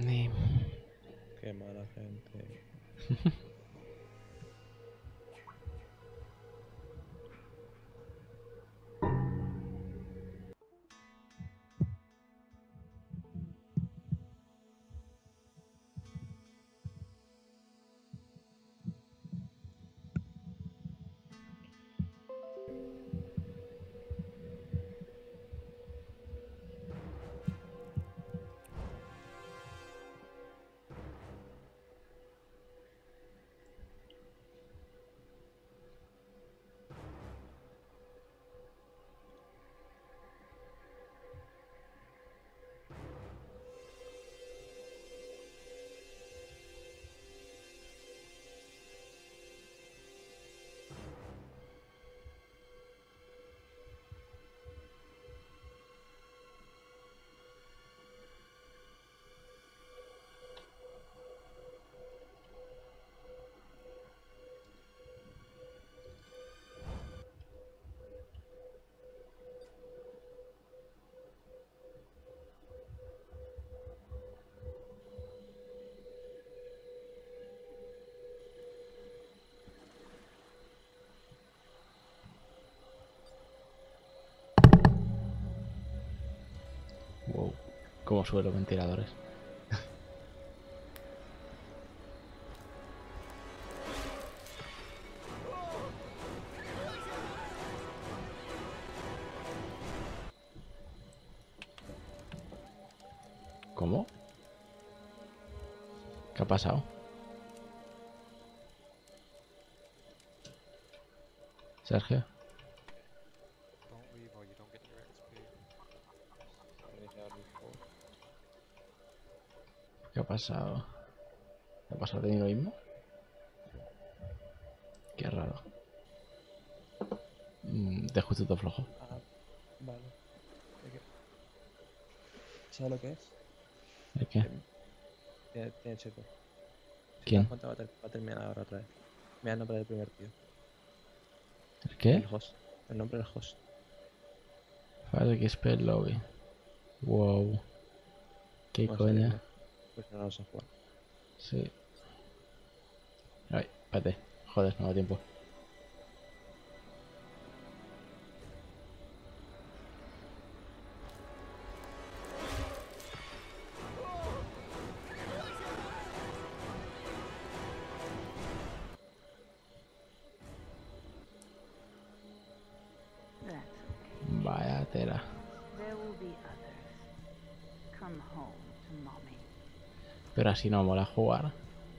Ni- Qué mala gente. Wow, como suelo los ventiladores. ¿Cómo? ¿Qué ha pasado? Sergio, Don't leave or you don't get your XP. Only had before. ¿qué ha pasado? ¿Qué ha pasado? ¿Ha tenido lo mismo? Qué raro. De justo todo flojo. Ah, vale. ¿De qué? ¿Sabes lo que es? ¿El qué? Tiene cheto. Si te das ¿Quién? cuenta va a terminar ahora otra vez. Mira el nombre del primer tío. ¿El qué? El host. El nombre del host. Fire que spell lobby. Wow. ¿Qué No sé, coña? pues no lo sé jugar. Sí. Ay, espérate. Joder, no da tiempo. That's okay. Vaya tela. There will be others. Come home to mommy. Pero así no mola jugar.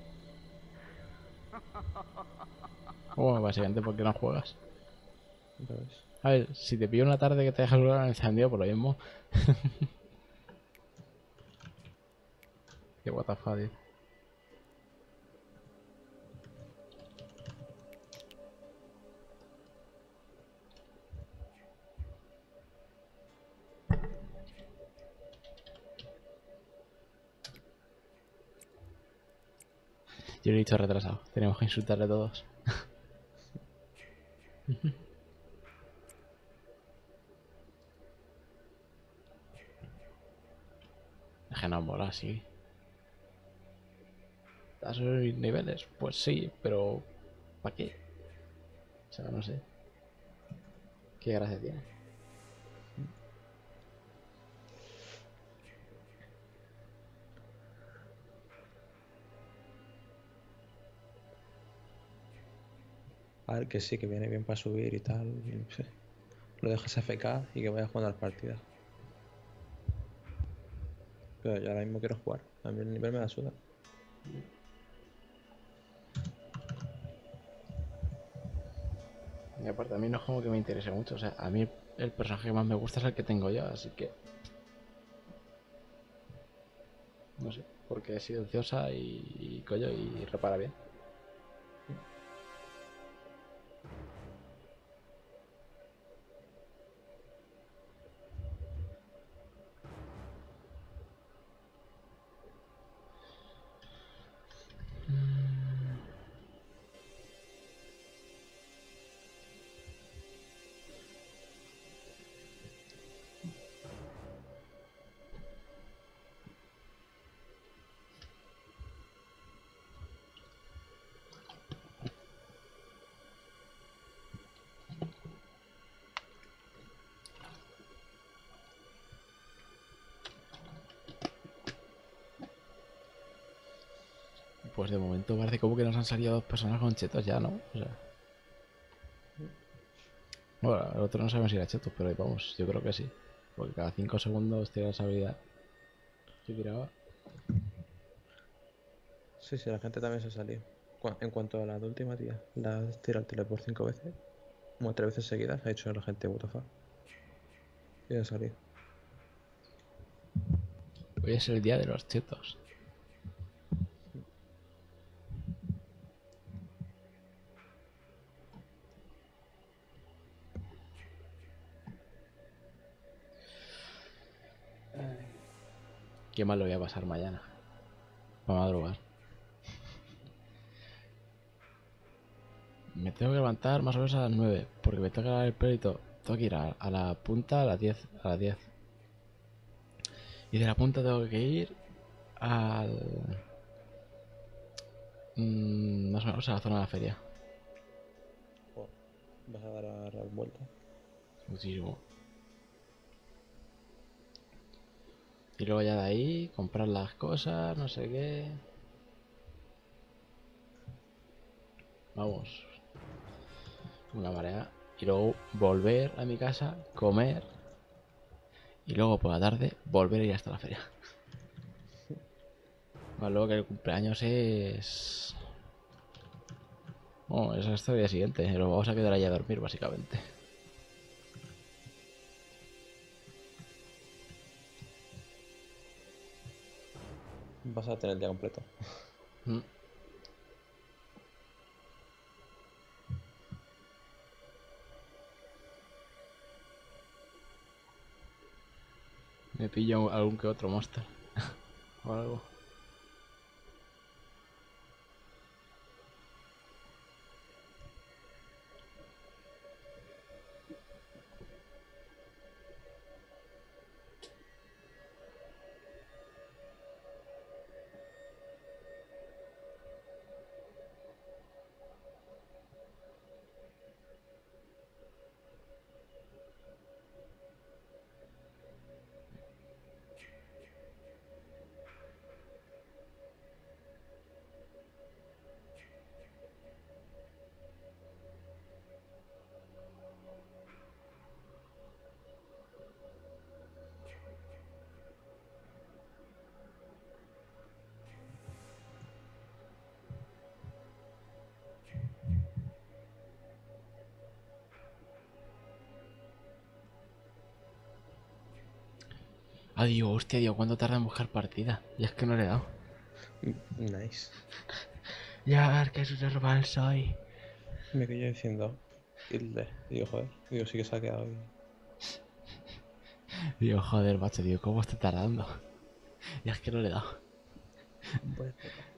Bueno, básicamente porque no juegas. Entonces, A ver, si te pillo una tarde que te dejas el encendido por lo mismo. Qué what the fuck, tío. Yo lo he dicho retrasado. Tenemos que insultarle a todos. Es que no mola así. ¿A subir niveles? Pues sí, pero ¿para qué? O sea, no sé. ¿Qué gracia tiene? a ver que sí, que viene bien para subir y tal. Y, sí. Lo dejas FK y que vayas jugando las partidas. Pero yo ahora mismo quiero jugar. A mí el nivel me da suda. Y aparte, a mí no es como que me interese mucho. O sea, a mí el personaje que más me gusta es el que tengo yo, así que. No sé. Porque es silenciosa y coño, y repara bien. Pues de momento parece como que nos han salido 2 personas con chetos ya, ¿no? O sea. Bueno, el otro no sabemos si era chetos, pero vamos, yo creo que sí. Porque cada 5 segundos tiene esa habilidad. Yo tiraba. Sí, sí, la gente también se ha salido. En cuanto a la de última tía, la de tirar el teleport 5 veces, como 3 veces seguidas, ha hecho la gente WTF. Y ha salido. Hoy es el día de los chetos. Qué mal lo voy a pasar mañana. Para madrugar. Me tengo que levantar más o menos a las 9. Porque me toca lavar el pelo y todo. Tengo que ir a la punta a las 10. A las 10. Y de la punta tengo que ir al... más o menos a la zona de la feria. Oh, vas a dar a la vuelta. Muchísimo. Y luego ya de ahí, comprar las cosas, no sé qué. Vamos. Una marea. Y luego volver a mi casa, comer. Y luego por la tarde volver a ir hasta la feria. Más luego que el cumpleaños es... Bueno, es hasta el día siguiente. Lo vamos a quedar allá a dormir, básicamente. Vas a tener el día completo. Mm. Me pillo algún que otro monster. O algo. Adiós, hostia, Dios, ¿cuánto tarda en buscar partida? Y es que no le he dado. Nice. Ya, que es soy. Me quedé diciendo tilde. Digo, joder. Digo, sí que se ha quedado ahí. Digo, joder, macho, digo, ¿cómo está tardando? Y es que no le he dado. Pues,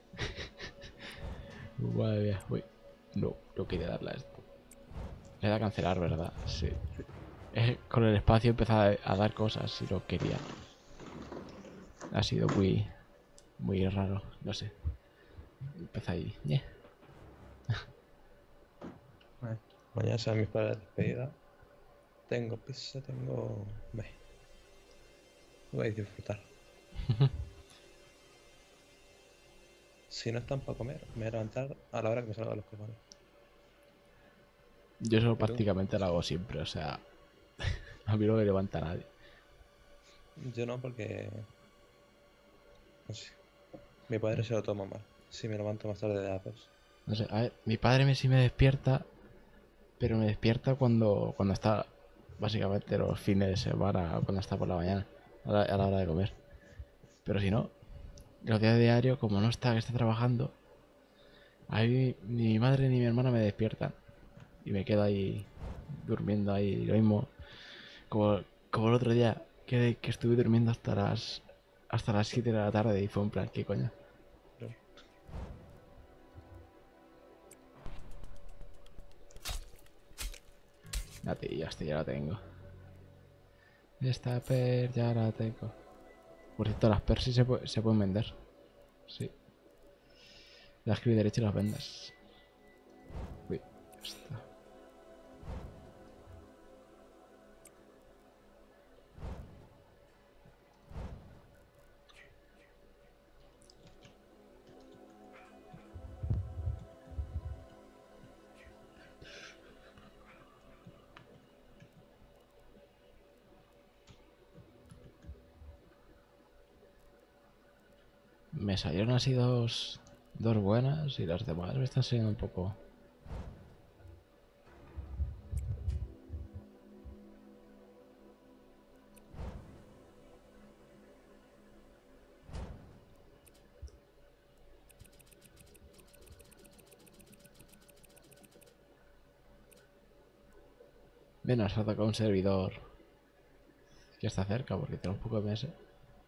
Madre mía, uy. No, no quería darle a esto. Le da a cancelar, ¿verdad? Sí. Con el espacio empezaba a dar cosas si lo quería. Ha sido muy raro, no sé. Empieza ahí. mañana serán mis padres de despedida. Tengo pizza, tengo... Ve. Voy a disfrutar. Si no están para comer, me voy a levantar a la hora que me salgan los cojones. Yo eso ¿Y tú? prácticamente lo hago siempre, o sea... A mí no me levanta nadie. Yo no, porque... No sé. Mi padre se lo toma mal. Si me levanto más tarde de las 2. No sé, a ver, mi padre sí me despierta, pero me despierta cuando está, básicamente los fines de semana, cuando está por la mañana, a la hora de comer. Pero si no, los días de diario, como no está, que está trabajando, ahí ni mi madre ni mi hermana me despiertan. Y me quedo ahí durmiendo ahí, lo mismo. Como, como el otro día, que estuve durmiendo hasta las 7 de la tarde y fue un plan, ¿qué coño? Ya la tengo. Esta per ya la tengo. Por cierto, las per sí se pueden vender. Sí. Las clic derecho y las vendes. Uy, ya está. me salieron así dos buenas y las demás me están saliendo un poco. Bien, has atacado un servidor que está cerca porque tiene un poco de MS.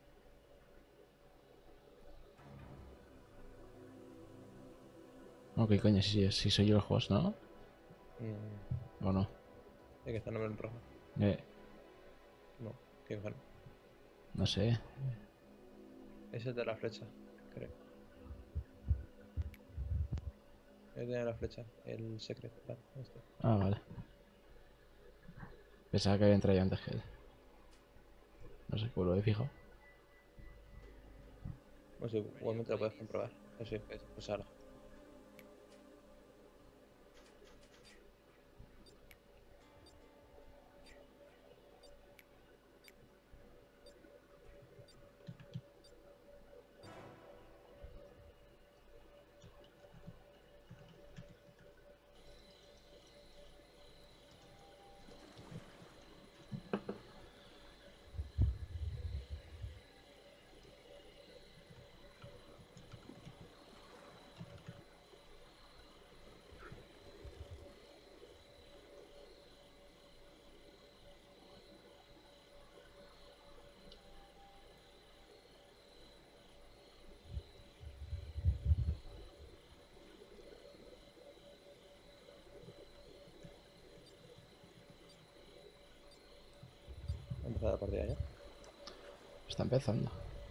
Ok, coño, si soy yo el host, ¿no? ¿O no? Es que está el nombre en rojo. Eh, No, qué bueno. no sé. Ese es de la flecha, creo. Ese de la flecha, el secret. Vale, este. Ah, vale. Pensaba que había entrado yo antes que él. No sé, pues lo he fijado. Pues sí, igualmente lo puedes comprobar. Pues sí, pues ahora. Ha empezado la partida ya. Está empezando.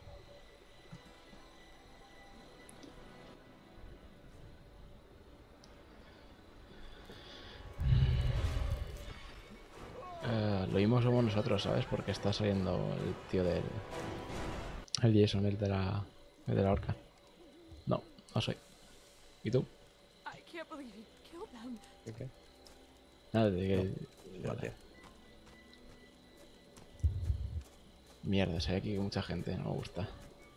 Lo mismo somos nosotros, ¿sabes? Porque está saliendo el tío del... El Jason, el de la horca. No, no soy. ¿Y tú? I can't believe you killed them. ¿Y qué? Nada, de que... No, Vale. tío. Mierda, sé aquí mucha gente, no me gusta.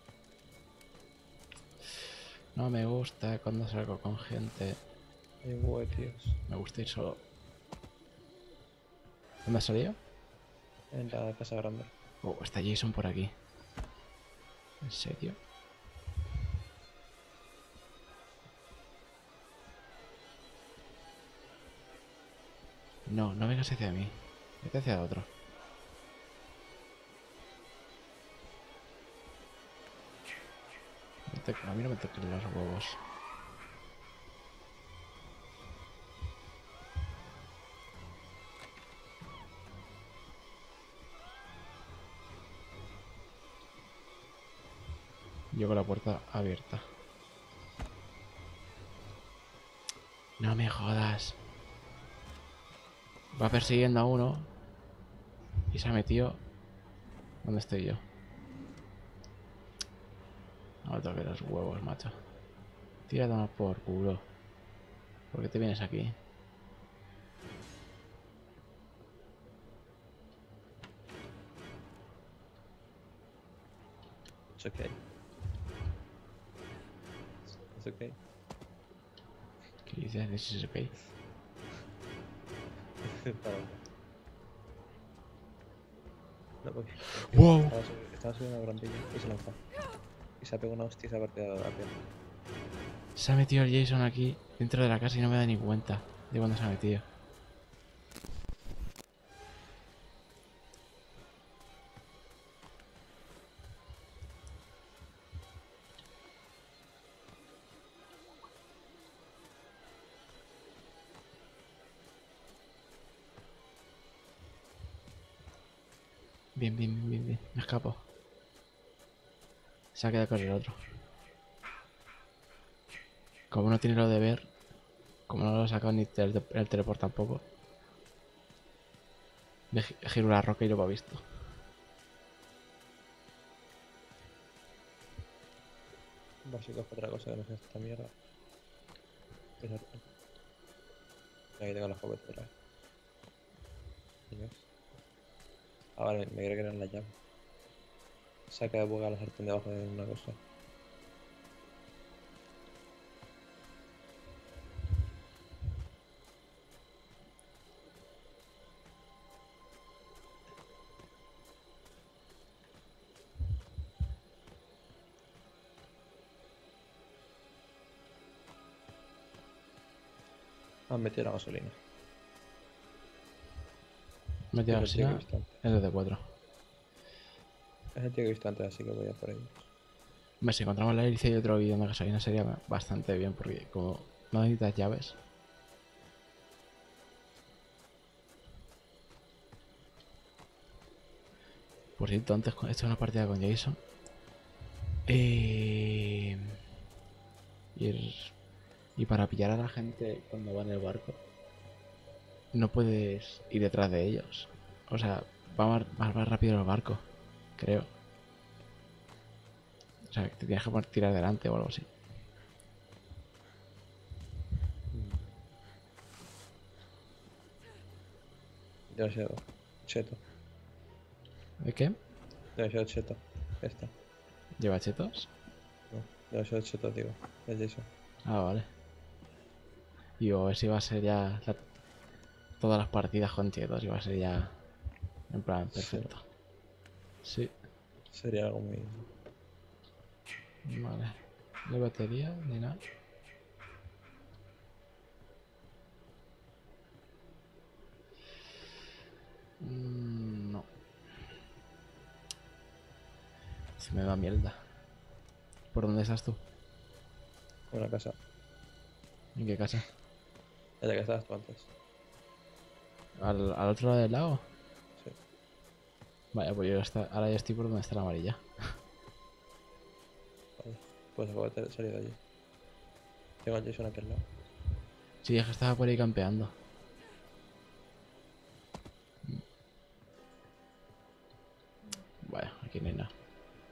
No me gusta cuando salgo con gente. Hay huevo, tíos. Me gusta ir solo. ¿Dónde has salido? En la casa grande. Oh, está Jason por aquí. ¿En serio? No, no vengas hacia mí. Vete hacia otro. A mí no me toquen los huevos. Yo con la puerta abierta. No me jodas. Va persiguiendo a uno. Y se ha metido. ¿Dónde estoy yo? No me toques los huevos, macho. Tírate más por culo. ¿Por qué te vienes aquí? It's okay. It's okay. ¿Qué dices? This is okay. Para. No, porque ¡Wow! estaba subiendo una brandilla y se lanzó. Y se ha pegado una hostia y se ha partido la pierna. Se ha metido el Jason aquí dentro de la casa y no me da ni cuenta de cuándo se ha metido. Bien, bien, bien, bien, bien. Me escapo. Se ha quedado con el otro. Como no tiene lo de ver, como no lo ha sacado ni el teleport tampoco, me giro la roca y lo ha visto. Básicos para otra cosa que no es esta mierda. Ahí tengo la escopeta otra vez. ¿Ves? Ah, vale, me creo que era la llave. Se ha quedado bugada la sartén debajo de una cosa. Han metido la gasolina. Metí Es el tío que he gasolina. visto antes. Es de 4. Es el tío que he visto antes, así que voy a por ellos. Hombre, si encontramos la hélice y otro bidón de gasolina sería bastante bien, porque como no necesitas llaves. Por cierto, antes he hecho una partida con Jason. Y, y para pillar a la gente cuando va en el barco, no puedes ir detrás de ellos. O sea, va más rápido el barco, creo. O sea, te tienes que tirar delante o algo así. Debe ser cheto. ¿De qué? Debe ser cheto. Esta. ¿Lleva chetos? No, debe ser cheto, digo. Es Jason. Ah, vale. Y a ver si va a ser ya todas las partidas con chetos. Y va a ser ya en plan perfecto. Sí. Sería algo muy... Vale. No hay batería ni nada. No. Se me da mierda. ¿Por dónde estás tú? Una casa. ¿En qué casa? Es la que estabas tú antes. ¿Al otro lado del lago? Sí. Vaya, pues yo ahora ya estoy por donde está la amarilla. Vale. Pues acabo de salir de allí. Tengo a Jason aquí al lado. Sí, es que estaba por ahí campeando. Vaya, aquí no hay nada.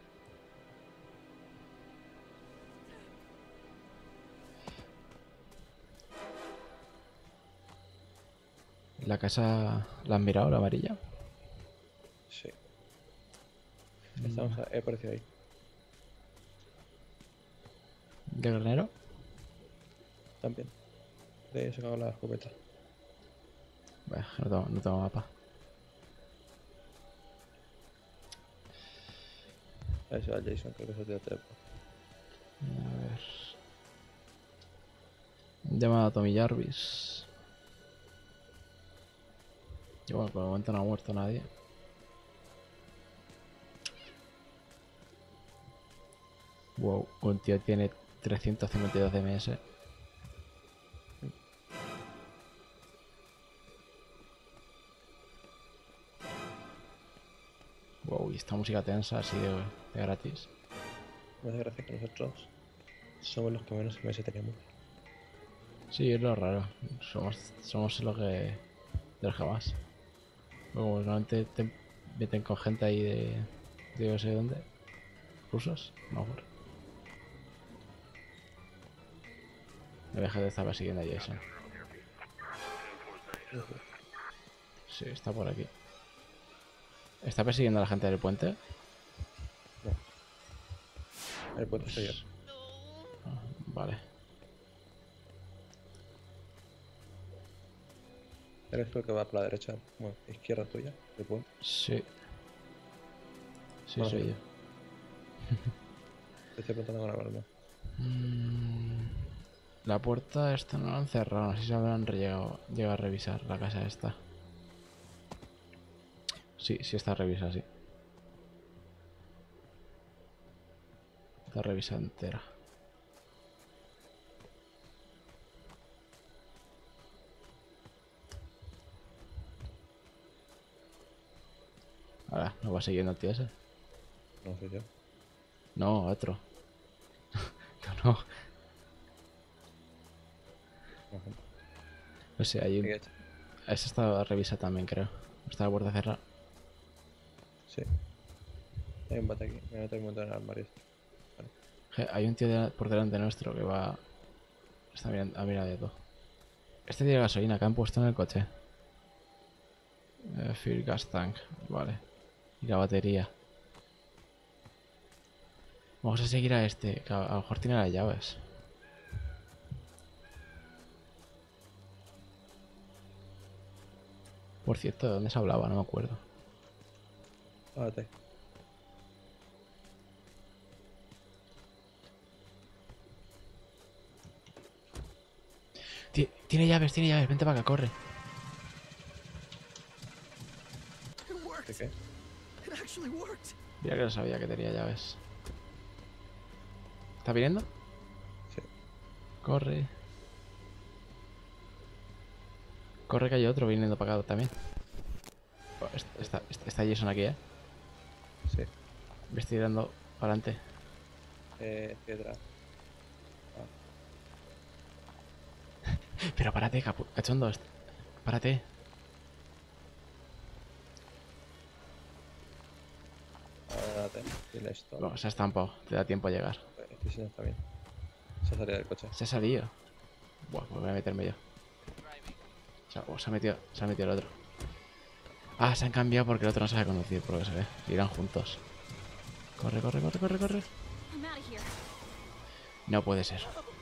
¿La casa la has mirado, la amarilla? Sí. Estamos he aparecido ahí. ¿Qué granero? También. De ahí he sacado la escopeta. Vaya, no tengo mapa. Ahí se va Jason, creo que es el tío teleport. A ver. Llamada a Tommy Jarvis. Y bueno, por el momento no ha muerto nadie. Wow, un tío tiene 352 de MS. Wow, y esta música tensa así de gratis. Me hace gracia que nosotros somos los que menos MS tenemos. Sí, es lo raro. Somos lo que. De los que más. Como normalmente te meten con gente ahí de no sé dónde. ¿Rusos? No, mejor. Me deja de estar persiguiendo a Jason. Sí, está por aquí. ¿Está persiguiendo a la gente del puente? El puente soy yo. Ah, vale. Eres tú el que va por la derecha, bueno, izquierda tuya, del puente. Sí. Sí, Bueno, soy sí. yo. Te estoy apuntando con la mano. La puerta esta no la han cerrado. No sé si habrán llegado a revisar la casa esta. Sí, sí está revisada, sí. Está revisada entera. Ahora, ¿nos va siguiendo el tío ese? No soy yo. No, otro. No. Ajá. No sé, hay un... ¿Qué he hecho? Esa está revisada también, creo. Está la puerta cerrada. Sí. Hay un bate aquí. Me meto un montón en el armario. Hay un tío por delante nuestro que va... Está mirando, a mirar de todo. Este tiene gasolina que han puesto en el coche. Fuel gas tank, vale. Y la batería. Vamos a seguir a este, que a lo mejor tiene las llaves. Por cierto, ¿de dónde se hablaba? No me acuerdo. Bate. Tiene llaves, vente para acá, corre. ¿De qué? Mira que no sabía que tenía llaves. ¿Está viniendo? Sí. Corre. Corre que hay otro viniendo para acá también. Oh, está Jason aquí, Sí. Me estoy dando para adelante. Estoy detrás. Pero párate, cachondo. Párate. Ahora date. Dile esto. No, se ha estampado. Te da tiempo a llegar. Este sí no está bien. Se ha salido del coche. Se ha salido. Buah, pues voy a meterme yo. Se ha metido el otro. Ah, se han cambiado porque el otro no sabe conducir, por lo que se ve. Irán juntos. Corre. I'm out of here. No puede ser.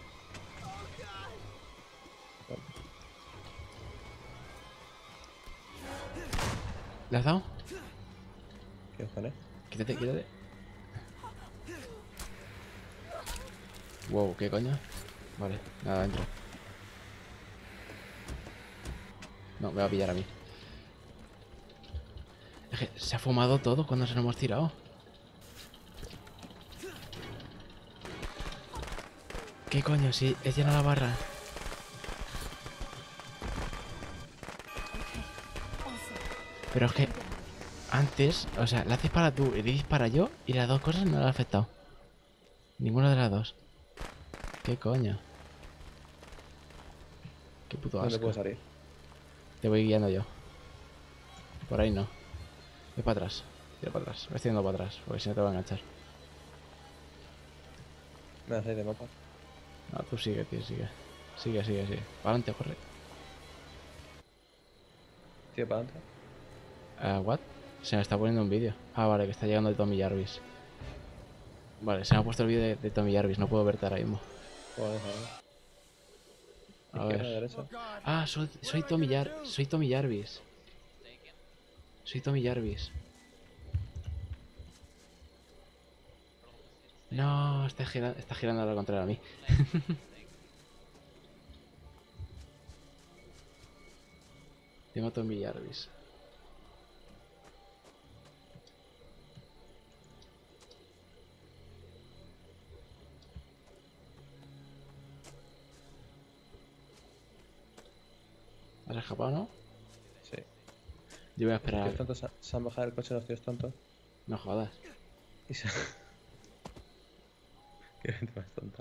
¿Le has dado? ¿Qué cojones? Quítate. Wow, ¿qué coño? Vale, nada, dentro. No, me va a pillar a mí. Es que se ha fumado todo cuando se lo hemos tirado. ¿Qué coño? Si es llena la barra. Pero es que antes, o sea, la haces para tú y le dispara yo y las dos cosas no le han afectado. Ninguna de las dos. ¿Qué coño? Qué puto ¿Dónde asco. puedo salir? Te voy guiando yo. Por ahí no. Voy para atrás. Tira para atrás. Voy yendo para atrás, porque si no te va a enganchar. Me das ahí de mapa. No, tú sigue, tío, sigue. Sigue. Para adelante, corre. Tío, para adelante. ¿What? Se me está poniendo un vídeo. Ah, vale, que está llegando de Tommy Jarvis. Vale, se me ha puesto el vídeo de Tommy Jarvis. No puedo verte ahora mismo. Joder, A Izquierda, ver. derecha. Ah, soy Tommy Jarvis. Soy Tommy Jarvis. No, está girando a la contraria a mí. Tengo Tommy Jarvis. ¿Has escapado, no? Sí. Yo voy a Los esperar. tíos tontos se han bajado del coche, los tíos tontos. No jodas. Y se... Qué gente más tonta.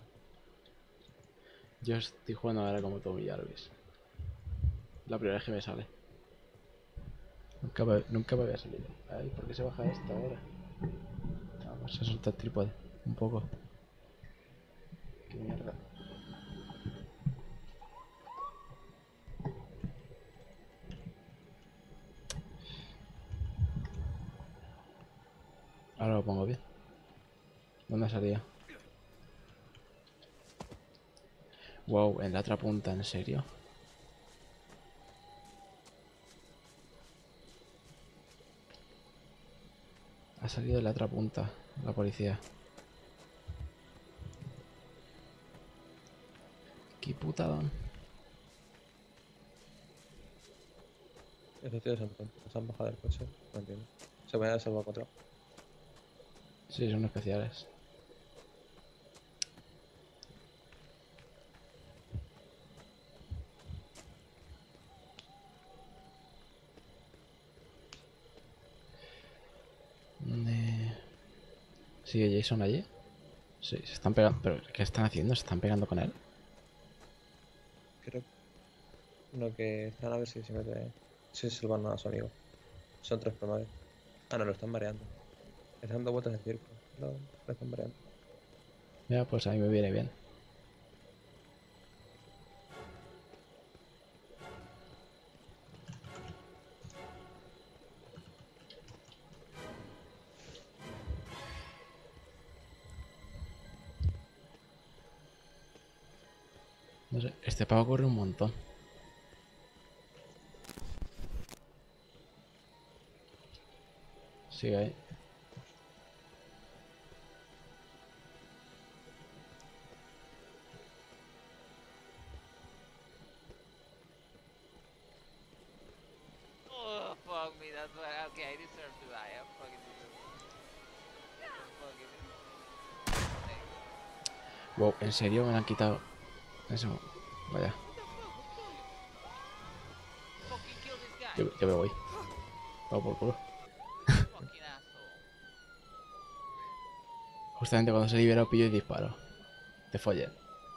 Yo estoy jugando ahora como Tommy Jarvis. La primera vez que me sale. Nunca me había salido. Ay, ¿por qué se baja esto ahora? Vamos a soltar el trípode. Un poco. Qué mierda. Ahora lo pongo bien. ¿Dónde ha salido? Wow, en la otra punta, ¿en serio? Ha salido de la otra punta la policía. Qué putadón. Estos tíos se han bajado del coche. No entiendo. Se van a salvar 4. Sí, son especiales. ¿Sigue Jason allí? Sí, se están pegando. ¿Pero qué están haciendo? ¿Se están pegando con él? Creo lo que están a ver si se mete. Si se salvan a su amigo. Son 3 promedios. Ah, no, lo están mareando. Están dando vueltas en círculo. Lo están mareando. Ya, pues a mí me viene bien. No sé, este pavo corre un montón. Sigue ahí. Wow, ¿en serio me lo han quitado? Eso. Vaya. Fucking kill this guy. Yo me voy. Vamos por culo. Fucking asshole. Justamente cuando se libera pillo y disparo. Te follen.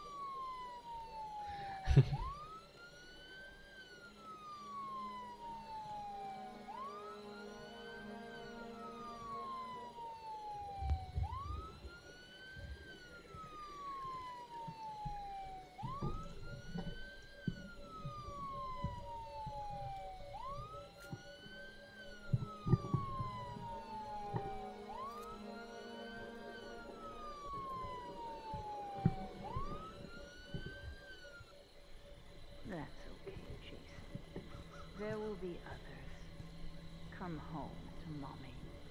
That's okay, Jason. There will be others. Come home to mommy.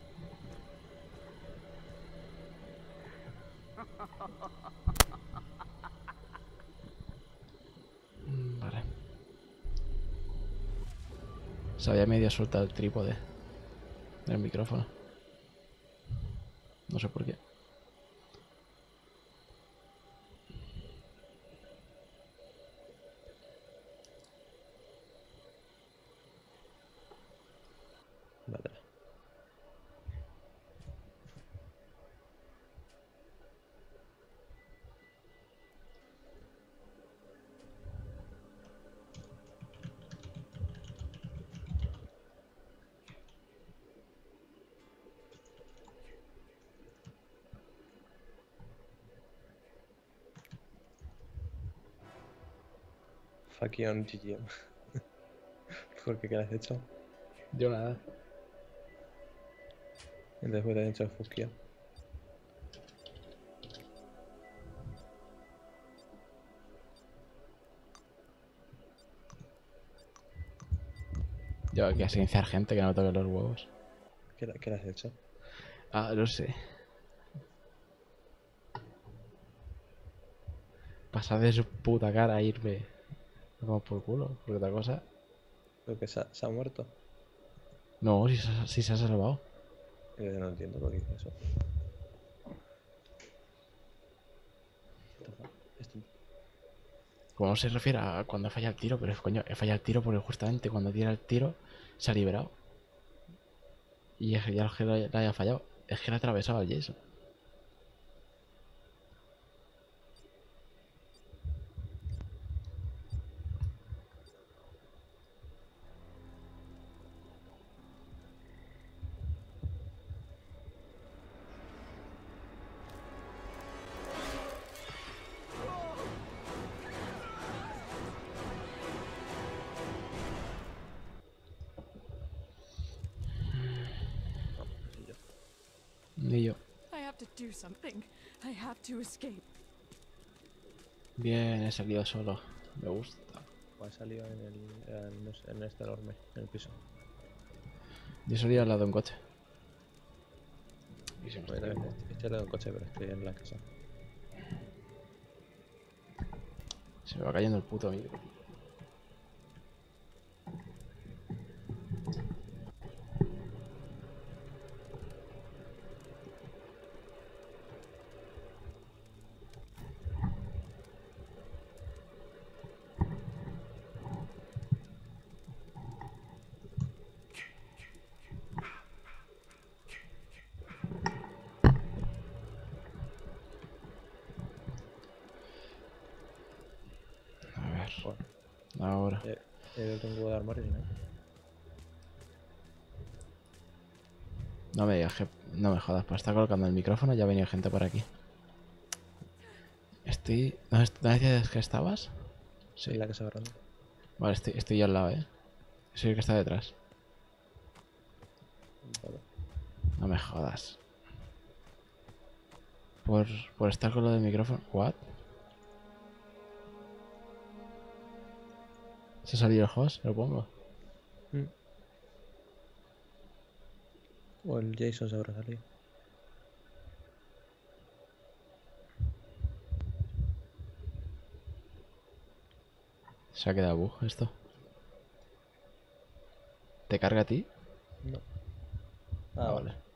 Vale. Se había medio soltado el trípode del micrófono. No sé por qué. Vale. Fuck you on GG. ¿Por qué has hecho? Yo nada. Y después te han hecho fuck you. Yo aquí a silenciar gente que no me toque los huevos. ¿Qué le has hecho? Ah, no sé. Pasar de su puta cara a irme. Vamos por culo, por otra cosa. Creo que se ha muerto. No, si se ha salvado. Yo no entiendo por qué hizo eso. Esto- Como no se refiere a cuando falla el tiro, pero es coño, he fallado el tiro porque justamente cuando tira el tiro se ha liberado. Y es que ya que le haya fallado. Es que le ha atravesado al Jason. No sé yo. Ni yo. I have to do something. I have to escape. Bien, he salido solo. Me gusta. O ha salido en este enorme, en el piso. Yo salí al lado de un coche. Y se me Yo está también estoy al lado de un coche, pero estoy en la casa. Se me va cayendo el puto micro. A ver, Bueno, ahora. he abierto un huevo de armario y no. No me digas que... No me jodas, para estar colocando el micrófono ya ha venido gente por aquí. Estoy... ¿Dónde decías que estabas? Sí. En la casa grande. Vale, estoy yo al lado, Soy el que está detrás. Vale. No me jodas. Por estar con lo del micrófono. ¿What? ¿Se ha salido el host? Lo pongo. O el Jason se habrá salido. Se ha quedado bug esto. ¿Te carga a ti? No. Ah, vale. Vale.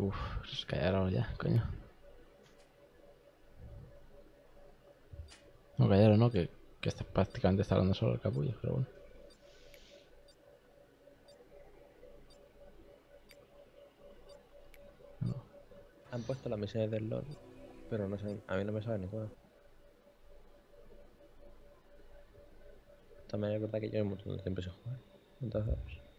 Uf, se callaron ya, coño. No callaron, ¿no? Que prácticamente está hablando solo el capullo, pero bueno. No. Han puesto las misiones del LOL, pero no sé, a mí no me sabe ninguna. También es verdad que yo un montón de tiempo sin jugar. Entonces,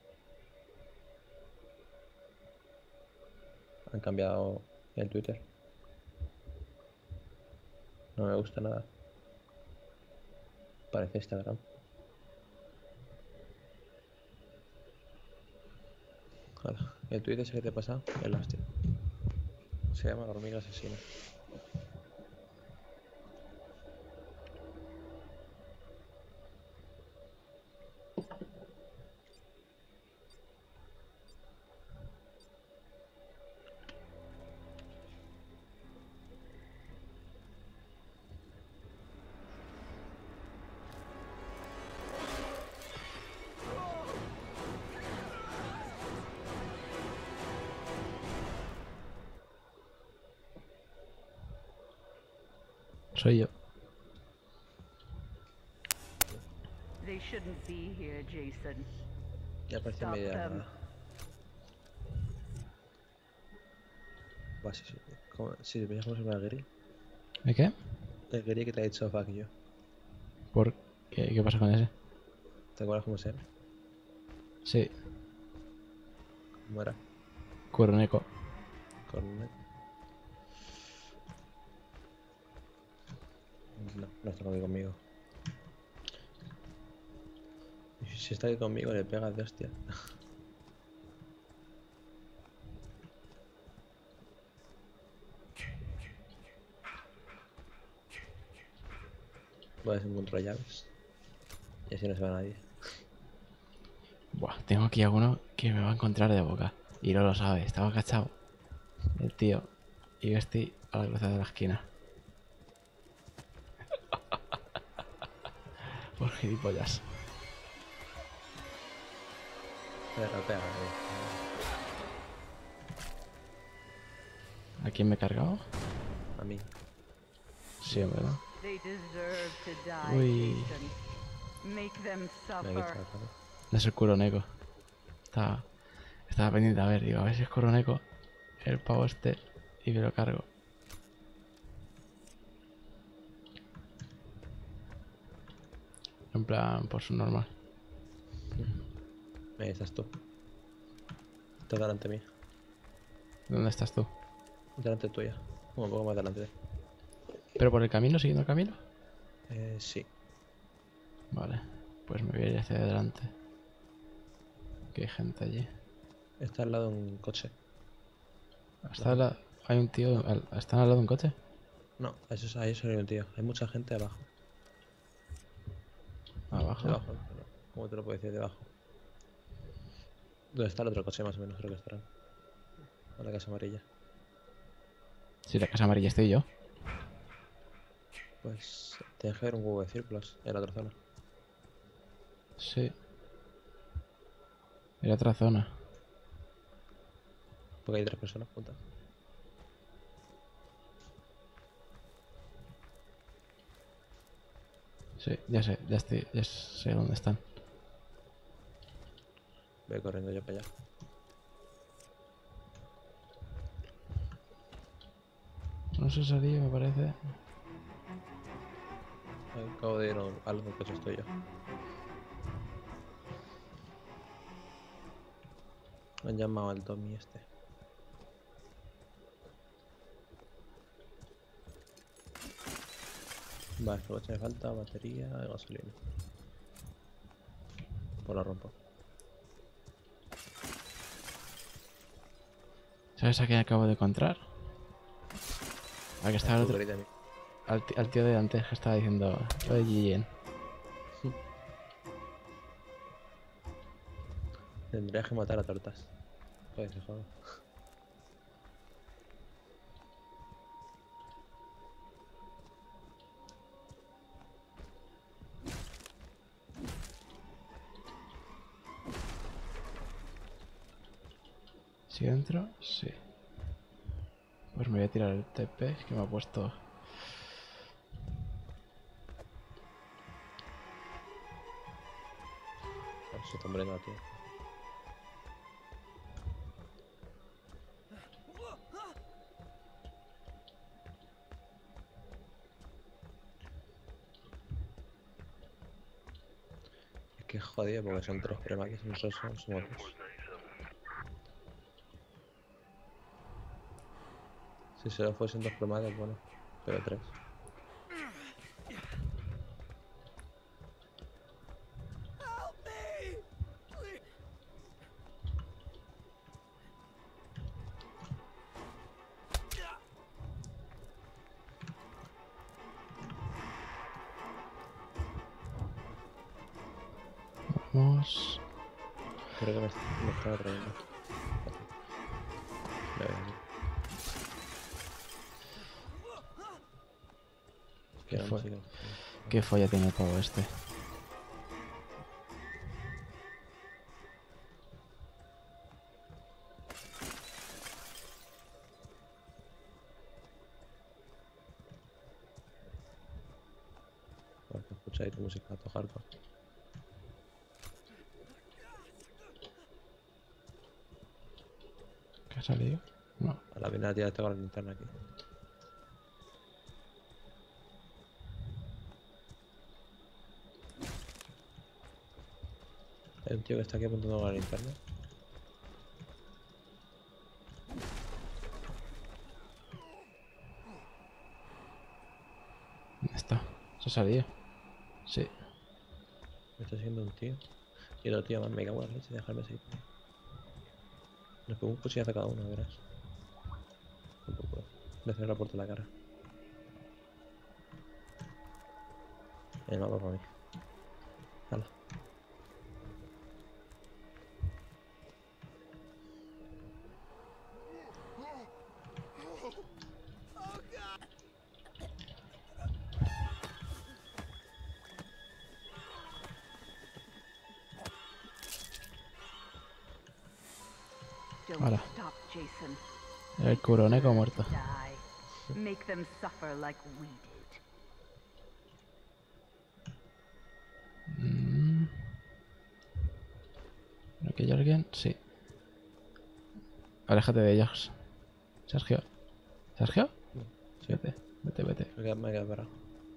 han cambiado el Twitter. No me gusta nada. Parece Instagram. Hala, el Twitter ese que te pasa, el hostia. Se llama la hormiga asesina. Soy yo. They shouldn't be here, Jason. Ya parece Stop media them. nada. Buah, si te pillas cómo se llama el guiri. ¿De qué? El guiri que te ha dicho fuck you. ¿Por qué? ¿Qué pasa con ese? ¿Te acuerdas cómo se llama? Sí, ¿Cómo era? Kuroneko. Con... No está conmigo. Y si está aquí conmigo le pegas de hostia. Voy a encontrar llaves. Y así no se va nadie. Buah, tengo aquí a uno que me va a encontrar de boca. Y no lo sabe, estaba agachado. El tío. Y yo estoy a la cruzada de la esquina. Por gilipollas. Pega. ¿A quién me he cargado? A mí. Sí, en verdad. They deserve to die, Uy. Jason. Make them Me he suffer. quitado, No es el Kuroneko. Estaba pendiente a ver, digo, a ver si es Kuroneko. El pavo este. Y me lo cargo. En plan, por su normal. Ahí estás tú. Estás delante mía. ¿Dónde estás tú? Delante tuya. Un poco más delante. ¿Pero por el camino, siguiendo el camino? Sí. Vale, pues me voy a ir hacia adelante. Que hay gente allí. Está al lado de un coche. Hay un tío. ¿Están al lado de un coche? No, eso es ahí solo hay un tío. Hay mucha gente abajo. Abajo. Debajo. ¿Cómo te lo puedo decir? Debajo. ¿Dónde está el otro coche más o menos? Creo que estarán. A la casa amarilla. Sí, la casa amarilla estoy yo. Pues tienes que ver un huevo de círculos en la otra zona. Sí. Era otra zona. Porque hay 3 personas juntas. Sí, ya sé dónde están. Voy corriendo yo para allá. No se salía, me parece. Acabo de ir al otro coche estoy yo. Han llamado al Tommy este. Vale, este coche me falta batería y gasolina. Pues la rompo. ¿Sabes a quién acabo de encontrar? A que estaba el Tu otro. querida amiga. Al tío de antes que estaba diciendo lo de GGN. Tendrías que matar a tortas. Pues se joda. ¿Sí dentro? Sí. Pues me voy a tirar el TP, que me ha puesto... Se está muriendo a ti. Es que es jodido porque son 3 premates y nosotros somos 2. Si solo fuesen 2 premates, bueno, pero 3. Vamos... Creo que me estaba trayendo. Me voy aquí. ¿Qué Que no fue? sigue. ¿Qué folla tiene el pavo este? Bueno, escucha ahí tu música, tu hardcore. ¿Qué ha salido? No. A la final ya tengo la linterna aquí. Hay un tío que está aquí apuntando con la linterna. ¿Dónde está? ¿Se ha salido? Sí. Me está siguiendo un tío. Y otro tío más, me cago en la leche, dejarme seguir. Nos pegó un cuchillazo a cada uno, verás. Un poco. Me cerró la puerta en la cara. El mapa para mí. Hala. Don't Hola. stop, Jason. El curoneco muerto. Die. Make them suffer like we did. ¿Aquí hay alguien? Sí. Aléjate de ellos. Sergio. ¿Sergio? Sí. Vete, vete, vete. Me he quedado parado.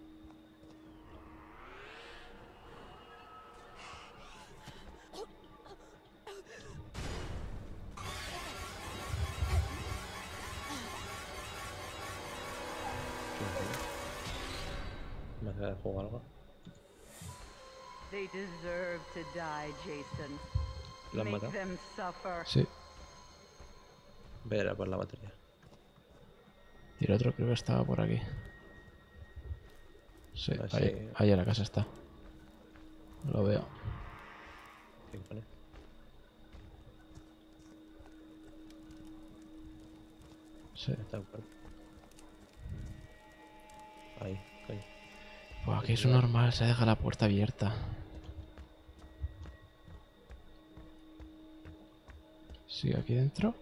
¿Me hace el juego algo? They deserve to die, Jason. ¿Lo han Make matado? them suffer. Sí. Verá por la batería. Y el otro creo que estaba por aquí. Sí, Ah, ahí, sí. ahí en la casa está. Lo veo. ¿Qué pone? Sí. Está el cuerpo. Ahí, coño. Buah, aquí es un normal, se deja la puerta abierta. ¿Sigue aquí dentro?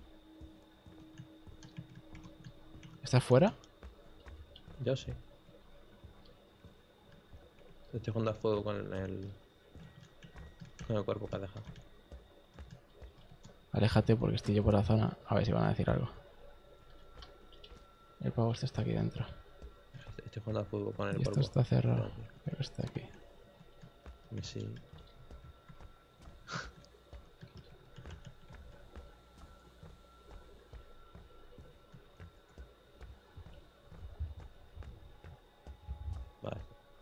¿Está fuera? Yo sí. Estoy jugando a fuego con el cuerpo que ha dejado. Aléjate porque estoy yo por la zona. A ver si van a decir algo. El pavo este está aquí dentro. Estoy jugando a fuego con el Y esto cuerpo. está cerrado. Creo que está aquí. Sí. Vale.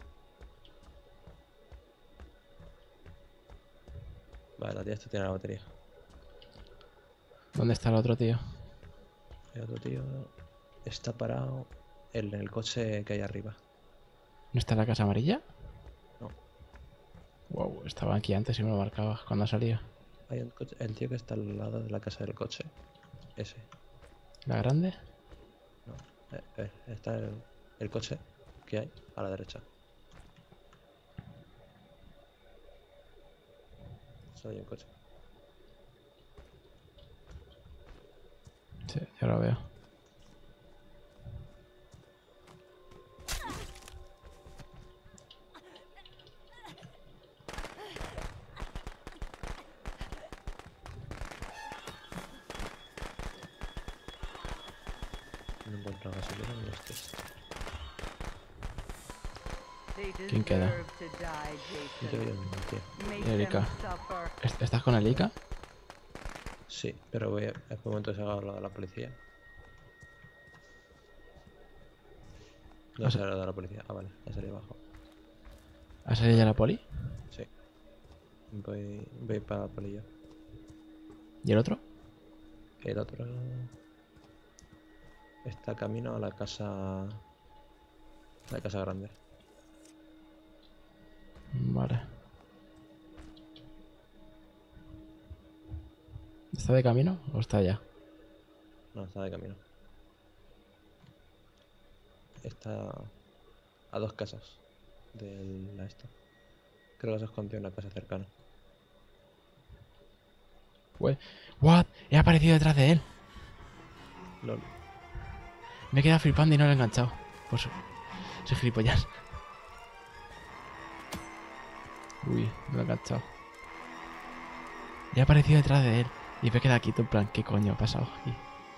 Vale, la tía esta tiene la batería. ¿Dónde está el otro tío? El otro tío está parado en el coche que hay arriba. ¿No está en la casa amarilla? No. Wow, estaba aquí antes y me lo marcaba cuando salía. Hay un coche, el tío que está al lado de la casa del coche. Ese. ¿La grande? No. Está el coche que hay a la derecha. Solo hay un coche. Sí, ya lo veo. hostias. They ¿Quién queda? deserve to die, No te Jason. veo ningún tío. Make Erika. them suffer. ¿Estás con Elika? Sí, pero voy a... Es el momento de sacar la policía. No Vas a- sé la de la policía. Ah, vale, ya salí abajo. ¿Ha salido ya la poli? Sí. Voy para la poli yo. ¿Y el otro? El otro está camino a la casa. La casa grande. Vale. ¿Está de camino o está ya? No, está de camino. Está a 2 casas de la esta. Creo que se escondió en una casa cercana. ¿What? He aparecido detrás de él. LOL. Me he quedado flipando y no lo he enganchado. Pues soy gilipollas. Uy, no lo he enganchado. He aparecido detrás de él y me he quedado quieto en plan, ¿qué coño ha pasado aquí?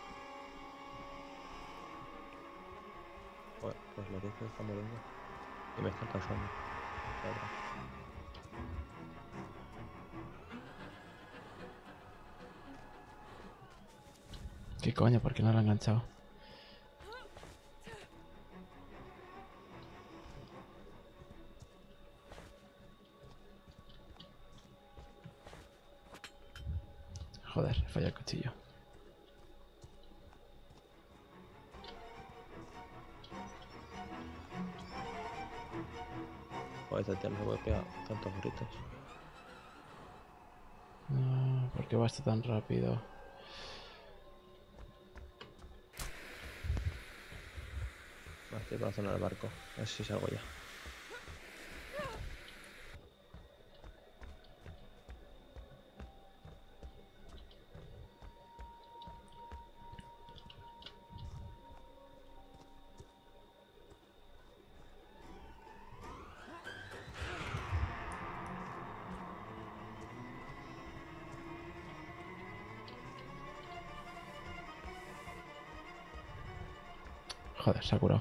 Joder, pues lo que hice está muriendo. Y me están causando. La verdad. ¿Qué coño? ¿Por qué no lo he enganchado? Joder, he fallado el cuchillo. Joder, este tío no se puede pegar tantos gritos. No, ¿por qué va esto tan rápido? Estoy por la zona del barco. A ver si salgo ya. Joder, se ha curado.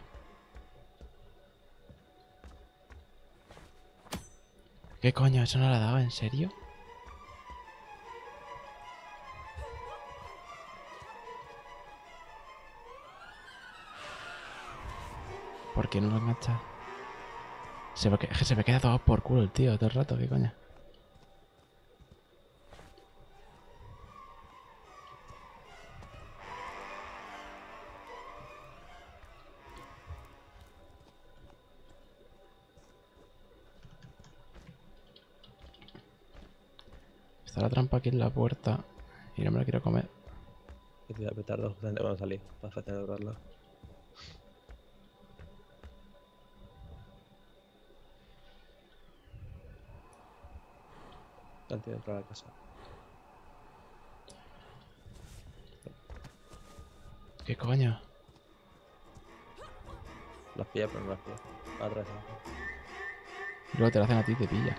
¿Qué coño? ¿Eso no lo ha dado? ¿En serio? ¿Por qué no lo engancha? Es que se me queda todo por culo el tío todo el rato, ¿qué coño? Está la trampa aquí en la puerta y no me la quiero comer. Y te voy a petardo justamente cuando salí. Para fácil de lograrlo. Está el tío dentro de la casa. ¿Qué coño? Las pilla, pero no las pilla. Atrás. Luego te lo hacen a ti y te pilla.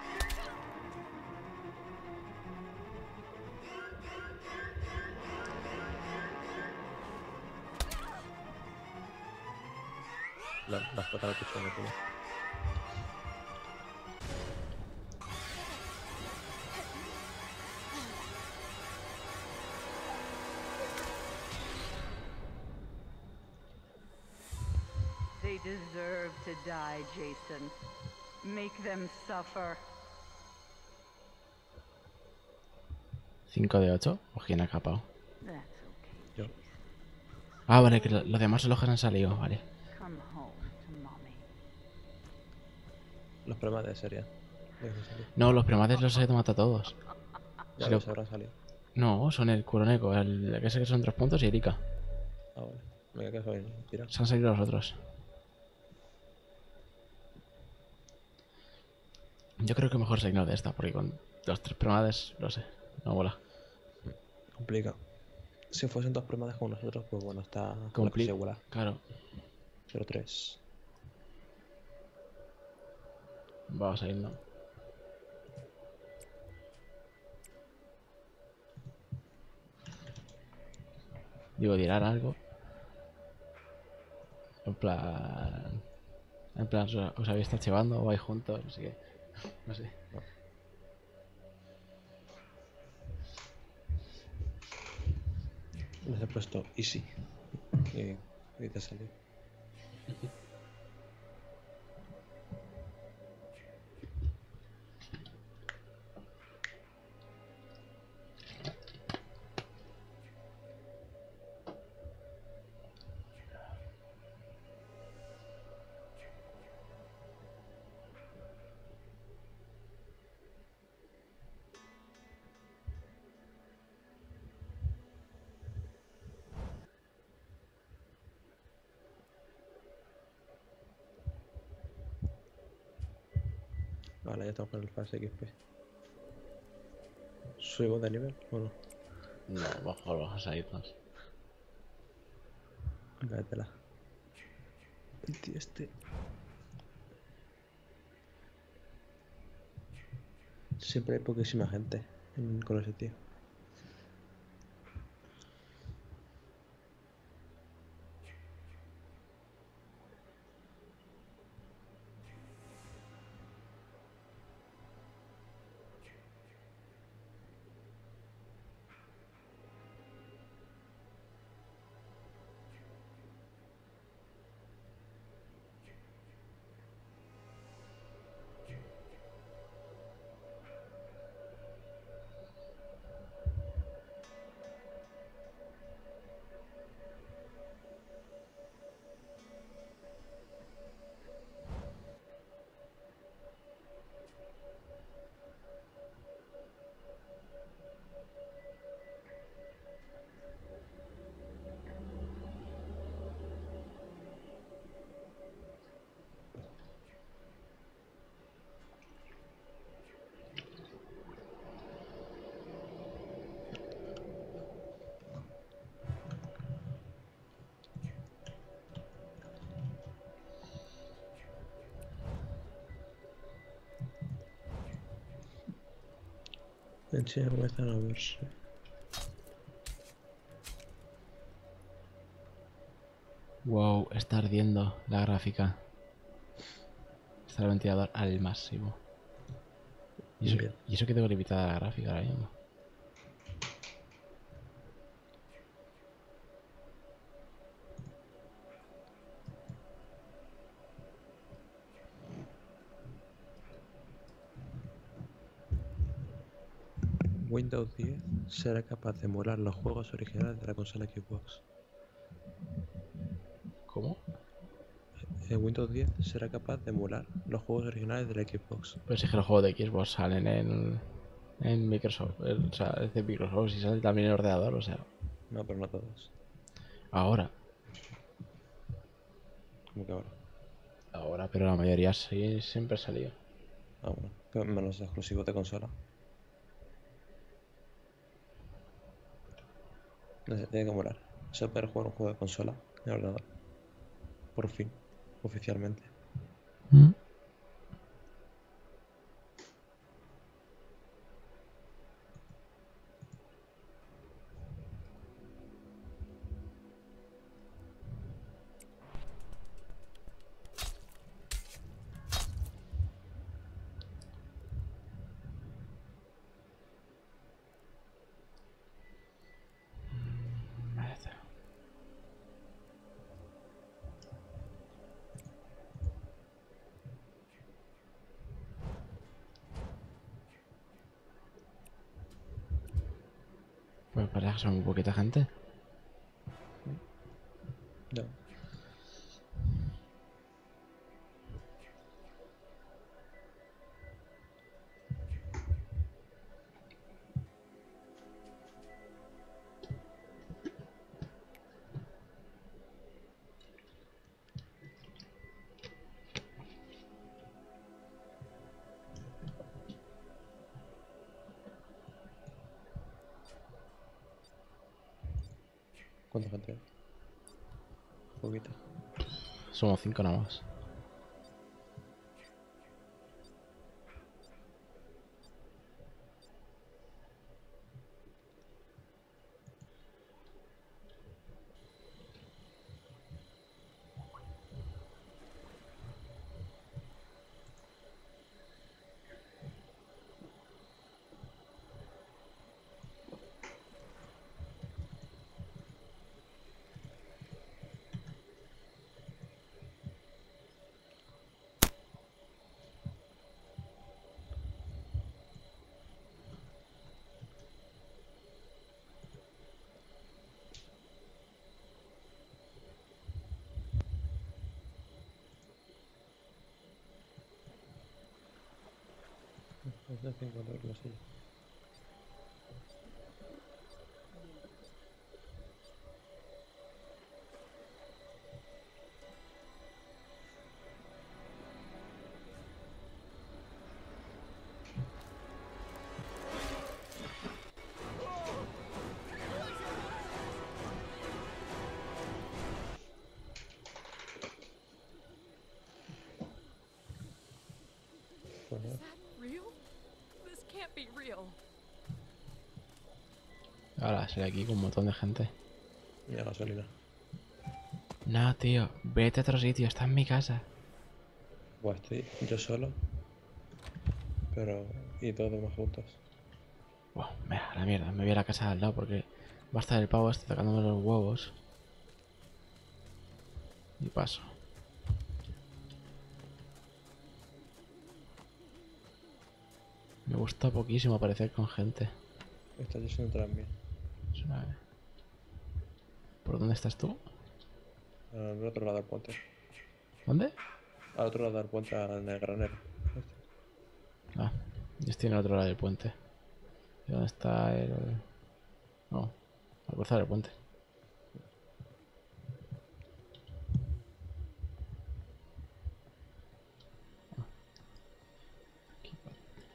Las patas al piso me tiene. They deserve to die, Jason. Make them suffer. 5 de 8. ¿O quién ha escapado? That's okay, Yo. Jason. Ah, vale, que los demás relojes han salido, vale. Come home to mommy. Los problemas de serie. No, los primades los he matado a todos. Ya Sí, los habrán salido. No, son el Kuroneko, el que sé que son 3 puntos y Erika. Ah, vale. Venga, que soy tira. Se han salido los otros. Yo creo que mejor salirnos de esta, porque con los 3 primades, no sé, no mola. Complica. Si fuesen 2 problemas con nosotros, pues bueno, está Compli- segura. Claro, 0-3. vamos a irnos. Digo, tirar algo. En plan... En plan, os habéis estado llevando o vais juntos, así que... No sé. Les he puesto easy. Y te salió. Vale, ya estamos con el fase XP. ¿Subimos de nivel o no? No, mejor vamos a irnos. Cállate. El tío este. Siempre hay poquísima gente con ese tío. En sí, comienzan a verse. Wow, está ardiendo la gráfica. Está el ventilador al máximo. Bien. Y eso que tengo limitada la gráfica ahora mismo. Windows 10 será capaz de emular los juegos originales de la consola Xbox. ¿Cómo? Windows 10 será capaz de emular los juegos originales de la Xbox. Pero si es que los juegos de Xbox salen en Microsoft. O sea, es de Microsoft y sale también en ordenador, o sea. No, pero no todos. Ahora. Como que ahora. Ahora, pero la mayoría sí siempre ha salido. Ah, bueno. Pero menos los exclusivos de consola. No sé, tiene que emular. Se puede jugar un juego de consola en ordenador. Por fin. Oficialmente. Pues parece que son muy poquita gente. Ya. ¿Cuánta gente hay? Poquita. Somos 5 nada más. No sé en cuanto la silla. Pues nada, Is that real? This can't be real. Ahora sale aquí con un montón de gente. ni a gasolina. No, tío, vete a otro sitio, está en mi casa. Buah, estoy yo solo. Pero. Y todos más juntos. Buah, a la mierda, me voy a la casa de al lado porque va a estar el pavo este tocándome los huevos. Y paso. Me gusta poquísimo aparecer con gente. Está yo sin entrar en mí. Es una- ¿Por dónde estás tú? Al otro lado del puente. ¿Dónde? Al otro lado del puente, en el granero. Ah, yo estoy en el otro lado del puente. ¿Y dónde está el...? No, al cruzar el puente. Aquí, vale.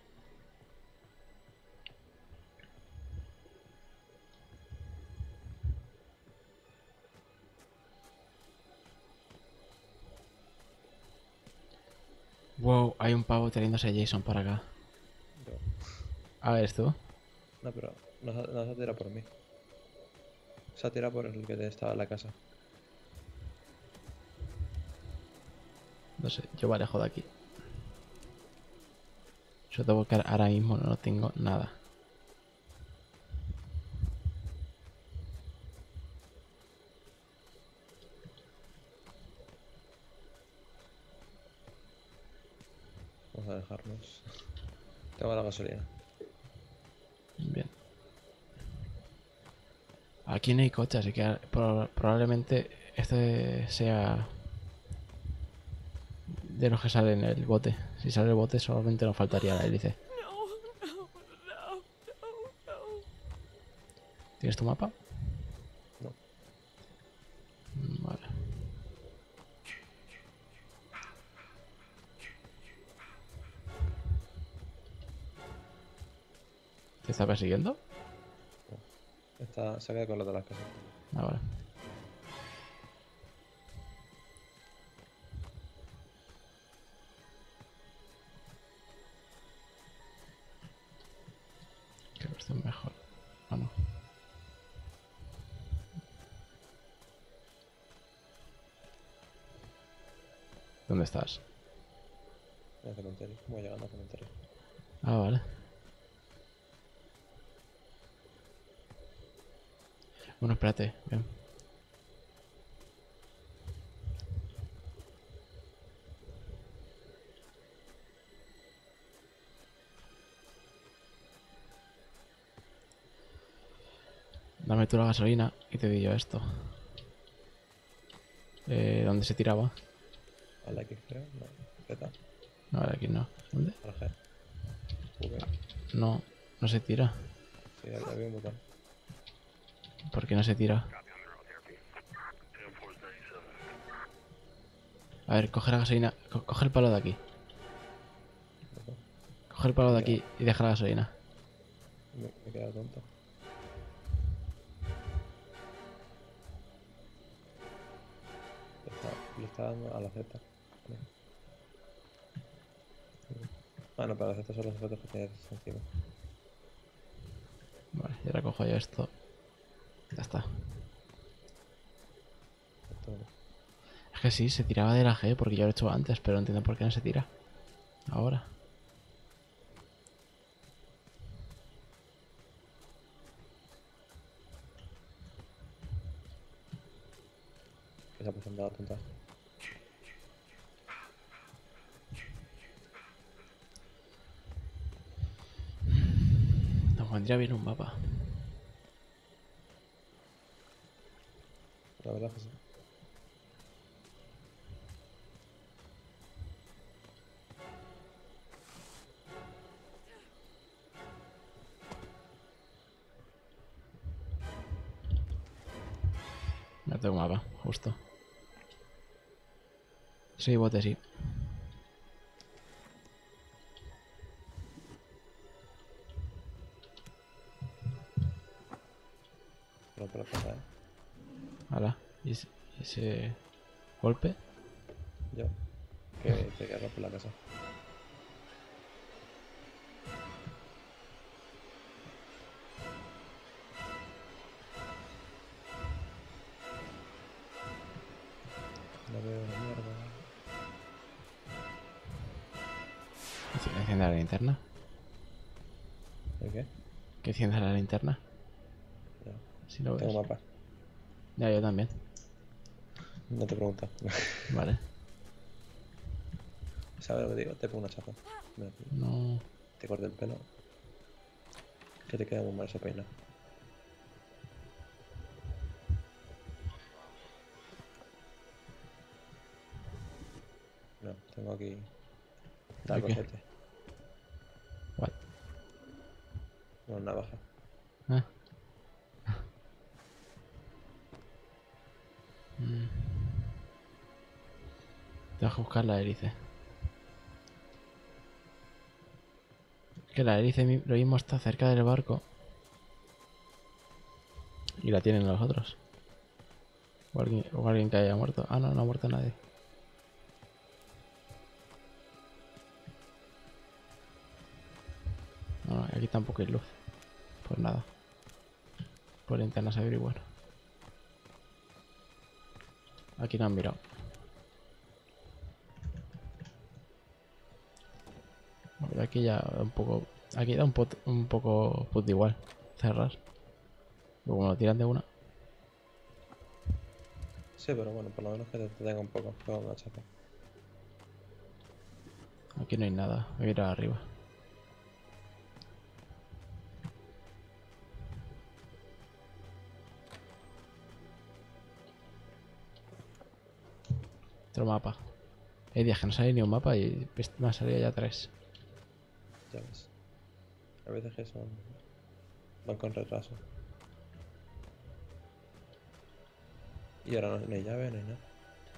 Wow, hay un pavo trayéndose a Jason para acá. Yo. A ver, esto. No, pero no se ha tirado por mí. Se ha tirado por el que estaba en la casa. No sé, yo me alejo de aquí. Sobre todo porque ahora mismo no tengo nada. Vamos a dejarnos. Tengo la gasolina. Bien. Aquí no hay coche, así que probablemente este sea de los que salen en el bote. Si sale el bote solamente nos faltaría la hélice. No, no, no, no, no. ¿Tienes tu mapa? No. Vale. ¿Te está persiguiendo? Se ha quedado con los de las casas. Ah, vale. Creo que esto es mejor. Ah, no. ¿Dónde estás? En el cementerio. Voy llegando al cementerio. Ah, vale. Bueno, espérate. Ven. Dame tú la gasolina y te doy yo esto. ¿Dónde se tiraba? A la X creo. No. Z. No, aquí no. ¿Dónde? A la G. V. No, no se tira. Sí, había un botón. ¿Por qué no se tira? A ver, coge la gasolina. Coge el palo de aquí. Botón. Coge el palo de aquí y deja la gasolina. Me he quedado tonto. Le está dando a la Z. Vale. Ah, no, pero la Z son los efectos que tienes encima. Vale, y ahora cojo yo esto. Ya está. Esto no. Es que sí, se tiraba de la G porque yo lo he hecho antes, pero no entiendo por qué no se tira. Ahora. Que se ha puesto en dado tonta. Nos vendría bien un mapa. La verdad que sí. tengo mapa, justo. Sí, bote, sí. No te lo pasa, Hala. ¿Y ese golpe? Yo. Que te quedas por la casa. No veo una mierda. Encienda la linterna. ¿El qué? Que encienda la linterna. Ya. Si lo ves. Tengo mapa. Ya, yo también. No te pregunto. Vale. ¿Sabes lo que digo? Te pongo una chapa. Mira, No. te corto el pelo. Que te queda muy mal ese peinado. No, tengo aquí. ¿De qué? Rosete. What? Una navaja. Ah. Tengo que buscar la hélice. Que la hélice lo mismo está cerca del barco. Y la tienen los otros. O alguien que haya muerto. Ah, no, no ha muerto nadie. No, no, aquí tampoco hay luz. Pues nada. Por linternas averiguar. Aquí no han mirado. Bueno, aquí ya da un poco. Aquí da un poco pues, de igual. Cerrar. Luego me lo tiran de una. Sí, pero bueno, por lo menos que te tenga un poco. Con una chapa. Aquí no hay nada. Voy a ir arriba. Otro mapa. Hay días que no sale ni un mapa y me ha salido ya 3. Ya ves. A veces que son. Van con retraso. Y ahora no hay llave, no hay nada.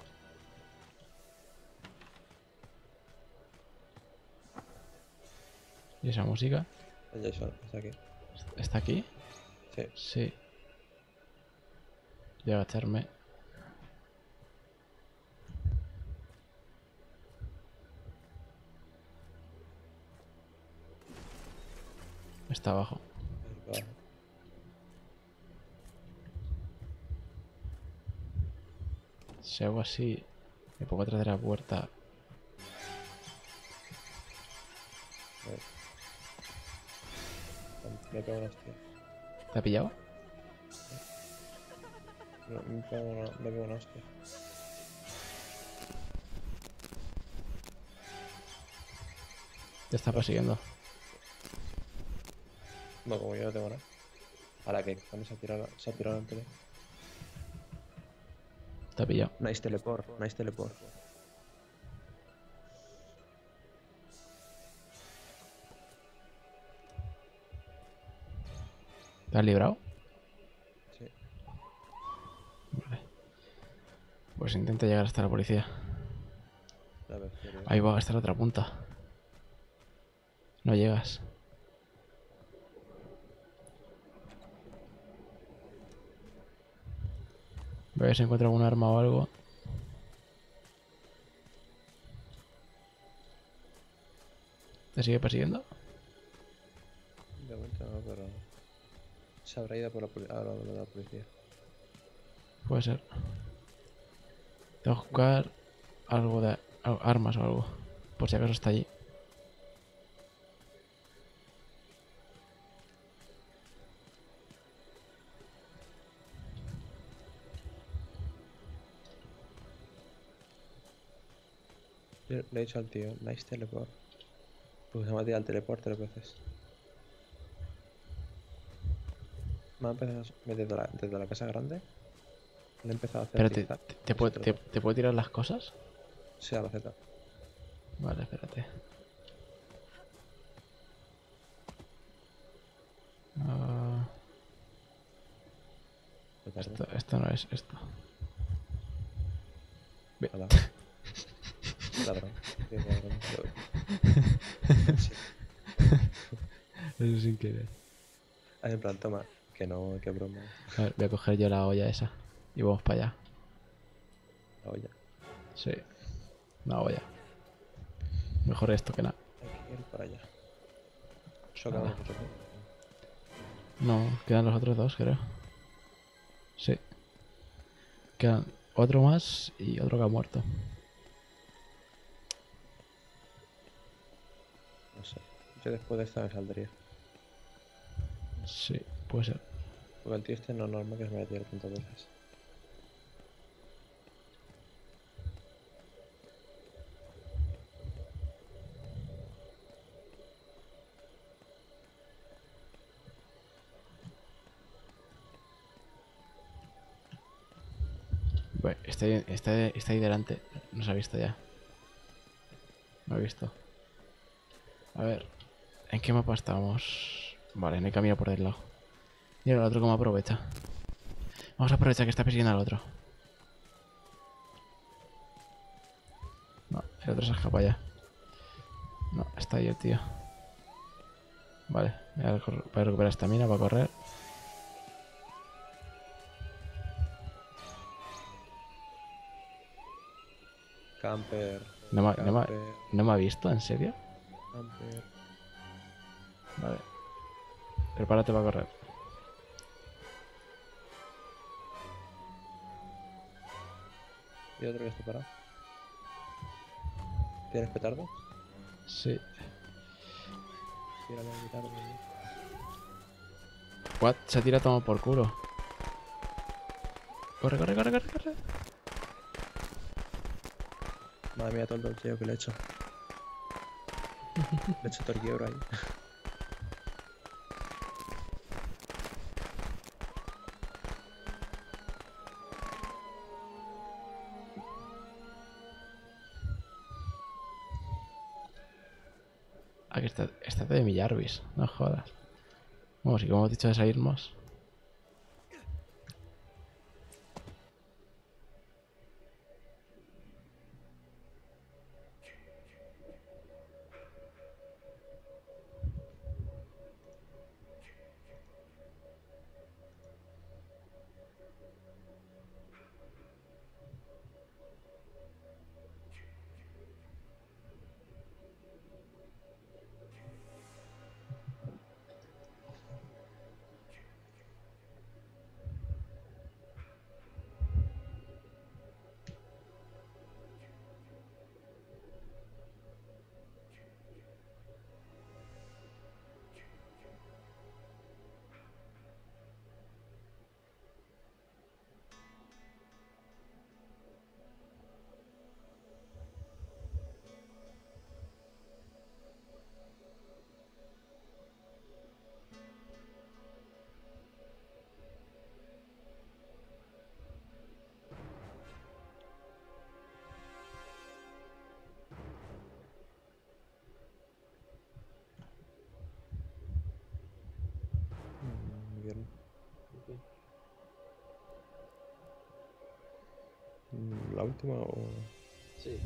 ¿Y esa música? El Jason está aquí. ¿Está aquí? Sí. Sí. Voy a agacharme. Está abajo. Ahí va. Si hago así, me pongo atrás de la puerta. A ver. Me pego una hostia. ¿Te ha pillado? No, me pego una hostia. Te está persiguiendo. No, como yo no tengo nada. ¿Para qué? Cuando se ha tirado antes. Te ha pillado. Nice teleport, nice teleport. ¿Te has librado? Sí. Vale. Pues intenta llegar hasta la policía. A ver, pero... Ahí va a estar la otra punta. No llegas. Voy a ver si encuentro algún arma o algo. ¿Te sigue persiguiendo? De momento no, pero... Se habrá ido por la policía. Puede ser. Tengo que buscar algo de armas o algo. Por si acaso está allí. Le he dicho al tío, nice teleport. Pues se me ha tirado el teleport 3 veces. Me ha empezado desde la casa grande. Le he empezado a hacer Espérate, zigzag, ¿te y puedo, se te, trata. te puedo tirar las cosas? Sí, a la Z. Vale, espérate. Ah, Me tardo. esto no es esto. Ve- Hola. Ladrón. Qué ladrón. Sí. Eso sin querer. Ah, en plan, toma. Que no, que broma. A ver, voy a coger yo la olla esa. Y vamos para allá. La olla. Sí. Una olla. Mejor esto que nada. Hay que ir para allá. Solo quedamos nosotros, ¿no? No, quedan los otros dos, creo. Sí. Quedan otro más y otro que ha muerto. No sé. Yo después de esta me saldría. Sí, puede ser. Porque el tío este no es normal que se me retire tantas veces. Bueno, está ahí delante. Nos ha visto ya. No ha visto. A ver. ¿En qué mapa estamos? Vale, no hay camino por el lado. Mira el otro cómo aprovecha. Vamos a aprovechar que está persiguiendo al otro. No, el otro se escapa ya. No, está ahí el tío. Vale, voy a recuperar esta mina para correr. Camper. No me, Camper. no me ha visto, ¿en serio? Camper. Vale. Prepárate para correr. Y otro que está parado. ¿Tienes petardo? Sí. Tírame el petardo. What? Se ha tirado todo por culo. Corre, corre, corre, corre, corre. Madre mía, todo el torqueo que le he hecho. Le he hecho torqueo ahí. Aquí está de mi Jarvis. No jodas. Bueno, si como hemos dicho de salirnos. Bien. ¿La última o...? Sí.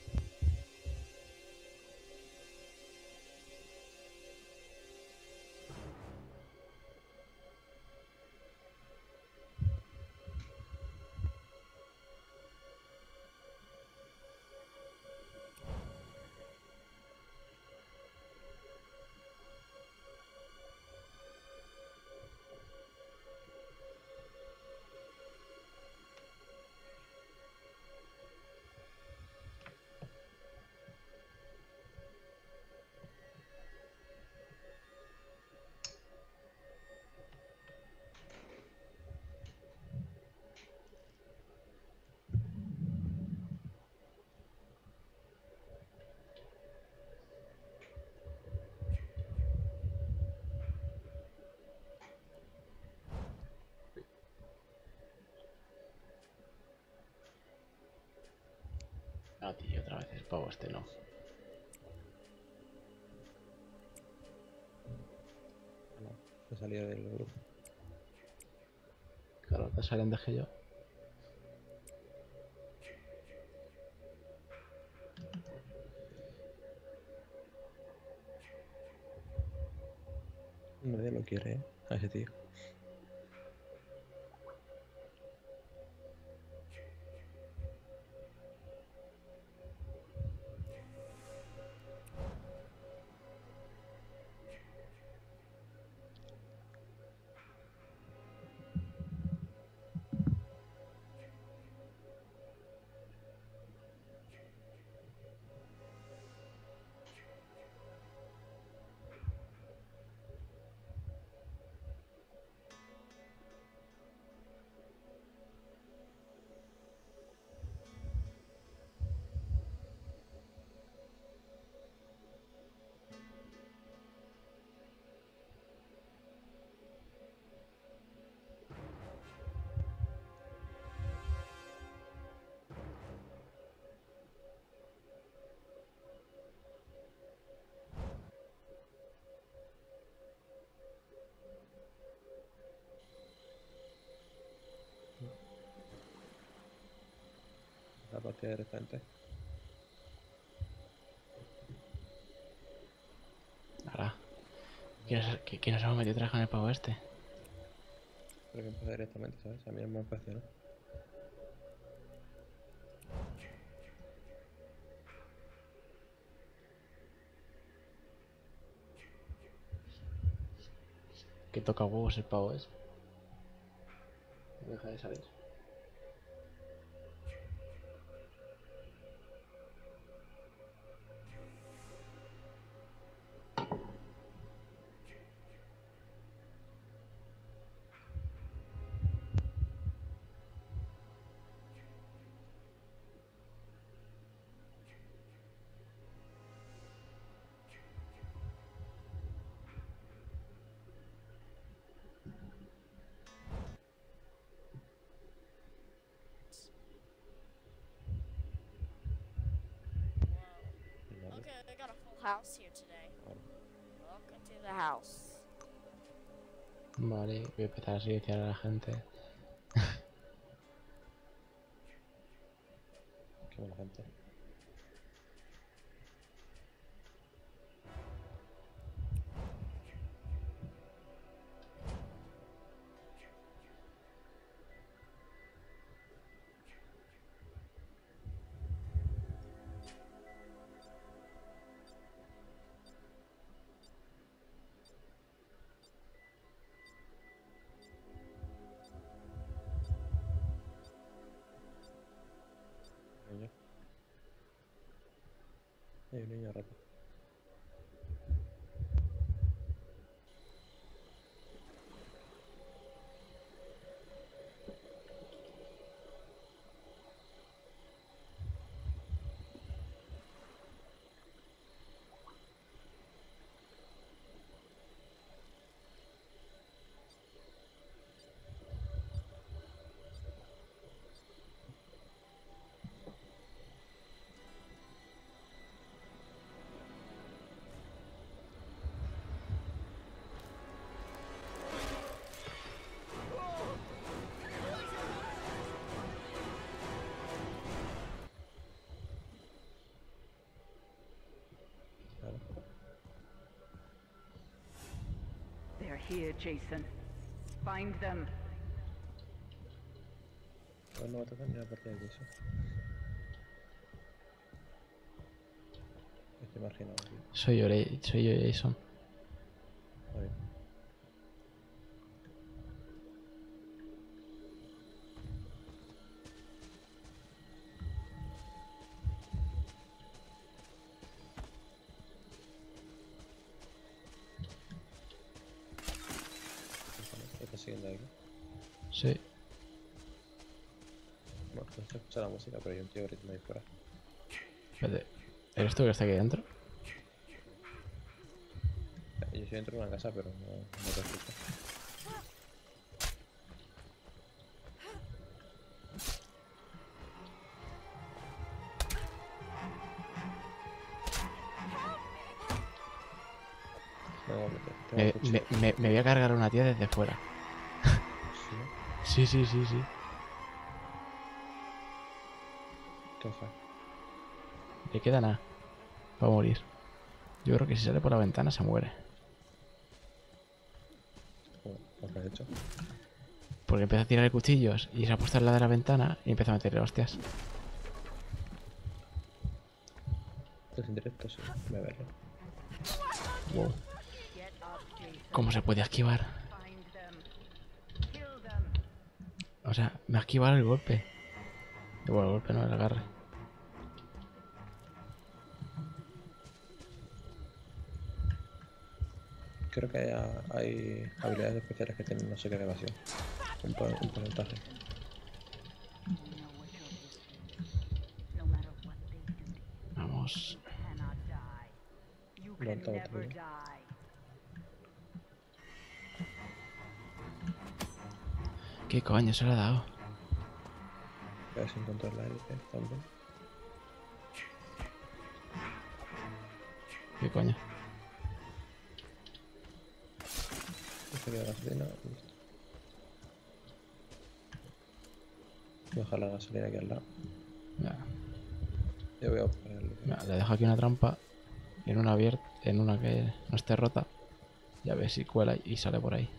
No, tío, otra vez el pavo este no. No, me salía del grupo. Claro, te salen de yo. Nadie lo quiere, a ese tío. La partida directamente. Ahora. ¿Quién nos hemos metido atrás con el pavo este? Creo que empieza directamente, ¿sabes? A mí no me parece, ¿no? Que toca huevos el pavo ese. No deja de salir. Vale. Okay, they got a full house here today. Welcome to the house. Vale, voy a empezar a silenciar a la gente. Qué buena gente. Niño. Hay un niño rato. Claro. They're here, Jason. Find them. Ahora no va a tocar ni la partida de eso. Estoy marginado aquí. Soy yo Jason. Está bien. ¿Estás siguiendo aquí? Sí. Bueno, no se escucha la música, pero hay un tío gritando ahí fuera. Espérate. ¿Eres tú que está aquí dentro? Yo estoy dentro de una casa, pero no te escucho. Me voy a meter. Tengo Me, un cuchillo. me voy a cargar a una tía desde fuera. Sí. Sí. ¿Qué hace? Le queda nada. Va a morir. Yo creo que si sale por la ventana se muere. ¿Lo que has hecho? Porque empezó a tirarle cuchillos y se ha puesto al lado de la ventana y empezó a meterle hostias. ¿Esto es en directo? Sí, voy a verlo. Wow. Get up, Jason. ¿Cómo se puede esquivar? Find them. Kill them. O sea, me ha esquivado el golpe. Bueno, el golpe no, el agarre. Creo que hay habilidades especiales que tienen no sé qué evasión. Un porcentaje. You know what your gift is. No matter what they do to you, Vamos. cannot die. You can Levanta otro, never ¿no? die. ¿Qué coño se lo ha dado? A ver si encuentro el aire también. ¿Qué coño? Este queda gasolina. Listo. Voy a dejar la gasolina aquí al lado. Ya. Yo voy a buscar el... Mira, le dejo aquí una trampa en una abierta, en una que no esté rota. Ya ves si cuela y sale por ahí.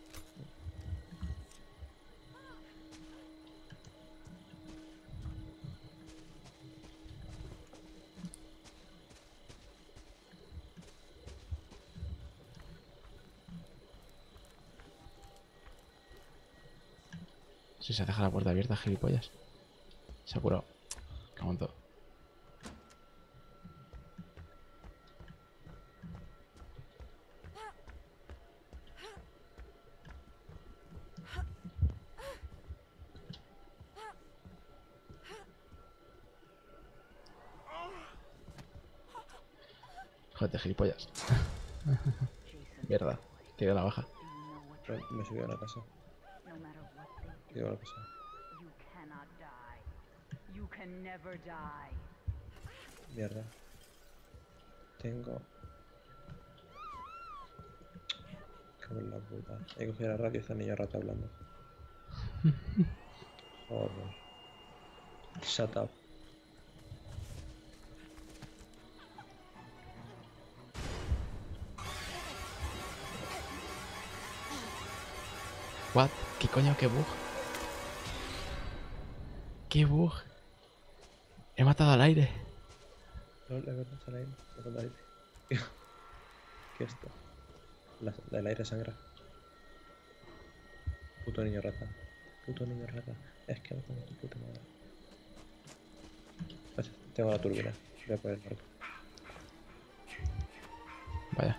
Si se deja la puerta abierta, gilipollas. Se ha curado. Cago en todo. Joder, gilipollas. Jason, Mierda. Tira la baja. do you know what your Me subí a la casa. no matter what they do, Digo a la casa. you cannot die. You can never die. Mierda. Tengo... Cago en la puta. He cogido la radio y está el niño rato hablando. Joder. Shut up. What? ¿Qué coño? ¿Qué bug? ¿Qué bug? He matado al aire. No, la verdad, está el aire. Está el aire. ¿Qué es esto? El aire sangra. Puto niño rata. Puto niño rata. Es que no tengo tu puta madre. Pues, tengo la turbina. Voy a poner el barco. Vaya.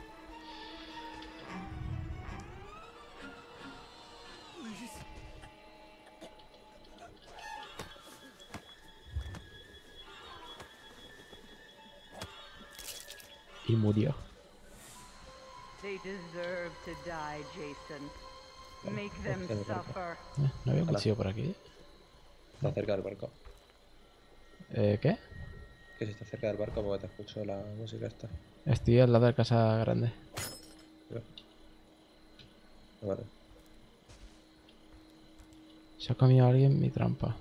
Y murió. They deserve to die, Jason. Make them Este es el barco. suffer. No había un Hola. cuchillo por aquí. Está cerca del barco. ¿Qué? Que si está cerca del barco porque te escucho la música esta. Estoy al lado de la casa grande. Vale. Se ha comido alguien mi trampa.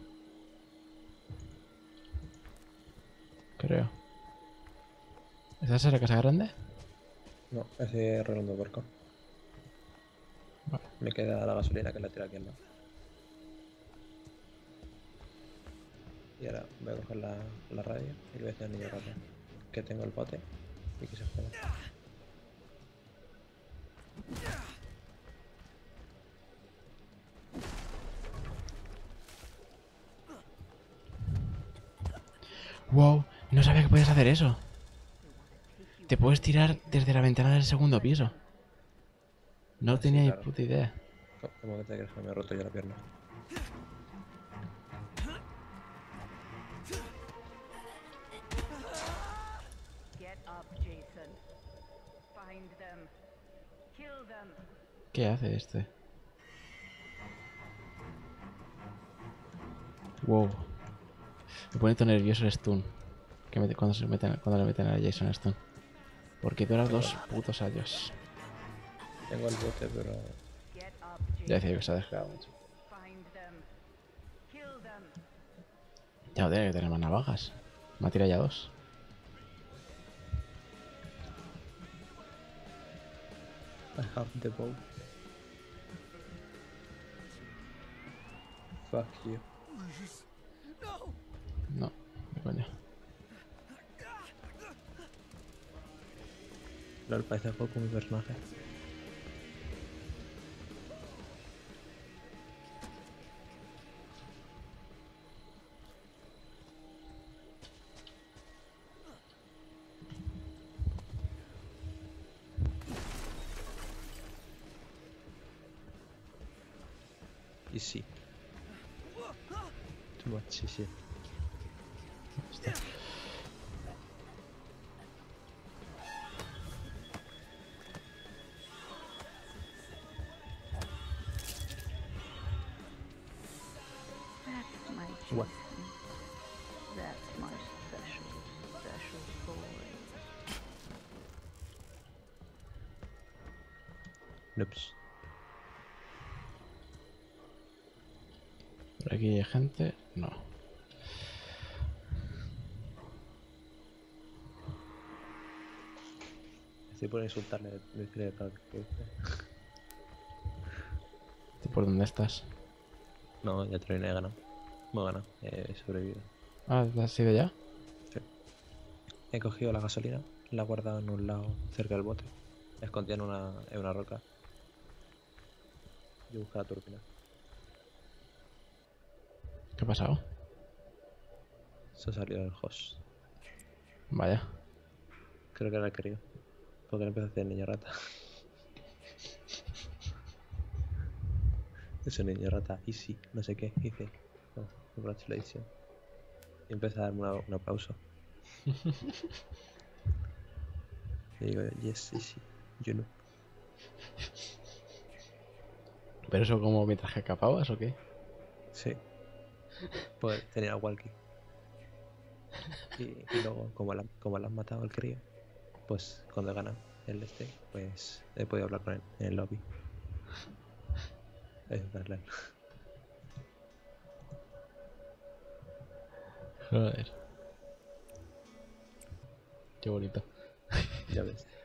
Creo. ¿Estás en la casa grande? No, estoy arreglando el barco. Vale. Me queda la gasolina que la tiro aquí al lado. Y ahora voy a coger la radio y le voy a decir al niño rata que tengo el bote y que se joda. Wow, no sabía que podías hacer eso. Te puedes tirar desde la ventana del segundo piso. No Sí, tenía ni claro. puta idea. ¿Cómo que te crees que me he roto yo la pierna? Get up, Jason. Find them. Kill them. ¿Qué hace este? Wow. Me pone todo nervioso el stun. Cuando le meten a Jason stun. Porque duras 2 putos años. Tengo el bote, pero Get up, Ya Jason. decía que se ha descargado mucho. Find them. Kill them. Ya no tiene que tener más navajas. Me ha tirado ya 2. I have the bow. Fuck you. No, qué coño. LOL, parece Goku mi personaje. Y sí. Too much, sí, sí. That's my What? Jason. That's my special, special boy. Noobs. Por aquí hay gente. No. Estoy por insultarle, decirle tal que ¿Tú por dónde estás? no, ya terminé, he ganado. Hemos ganado, he sobrevivido. Ah, ¿has ido ya? Sí. He cogido la gasolina, la he guardado en un lado cerca del bote. La escondí en una roca. Y busco la turbina. ¿Qué ha pasado? Se ha salido del host. Vaya. Creo que era el querido. Porque le empezó a hacer niño rata. Es un niño rata, easy, no sé qué. Dice, oh, congratulations. Y empieza a darme un aplauso. Y digo, yes, easy, you know. ¿Pero eso como mientras que escapabas o qué? Sí. Pues tenía el walkie. Y luego, como le han matado al crío, pues cuando gana el pues he podido hablar con él en el lobby. Es verdad. Joder. Qué bonito. Ya ves.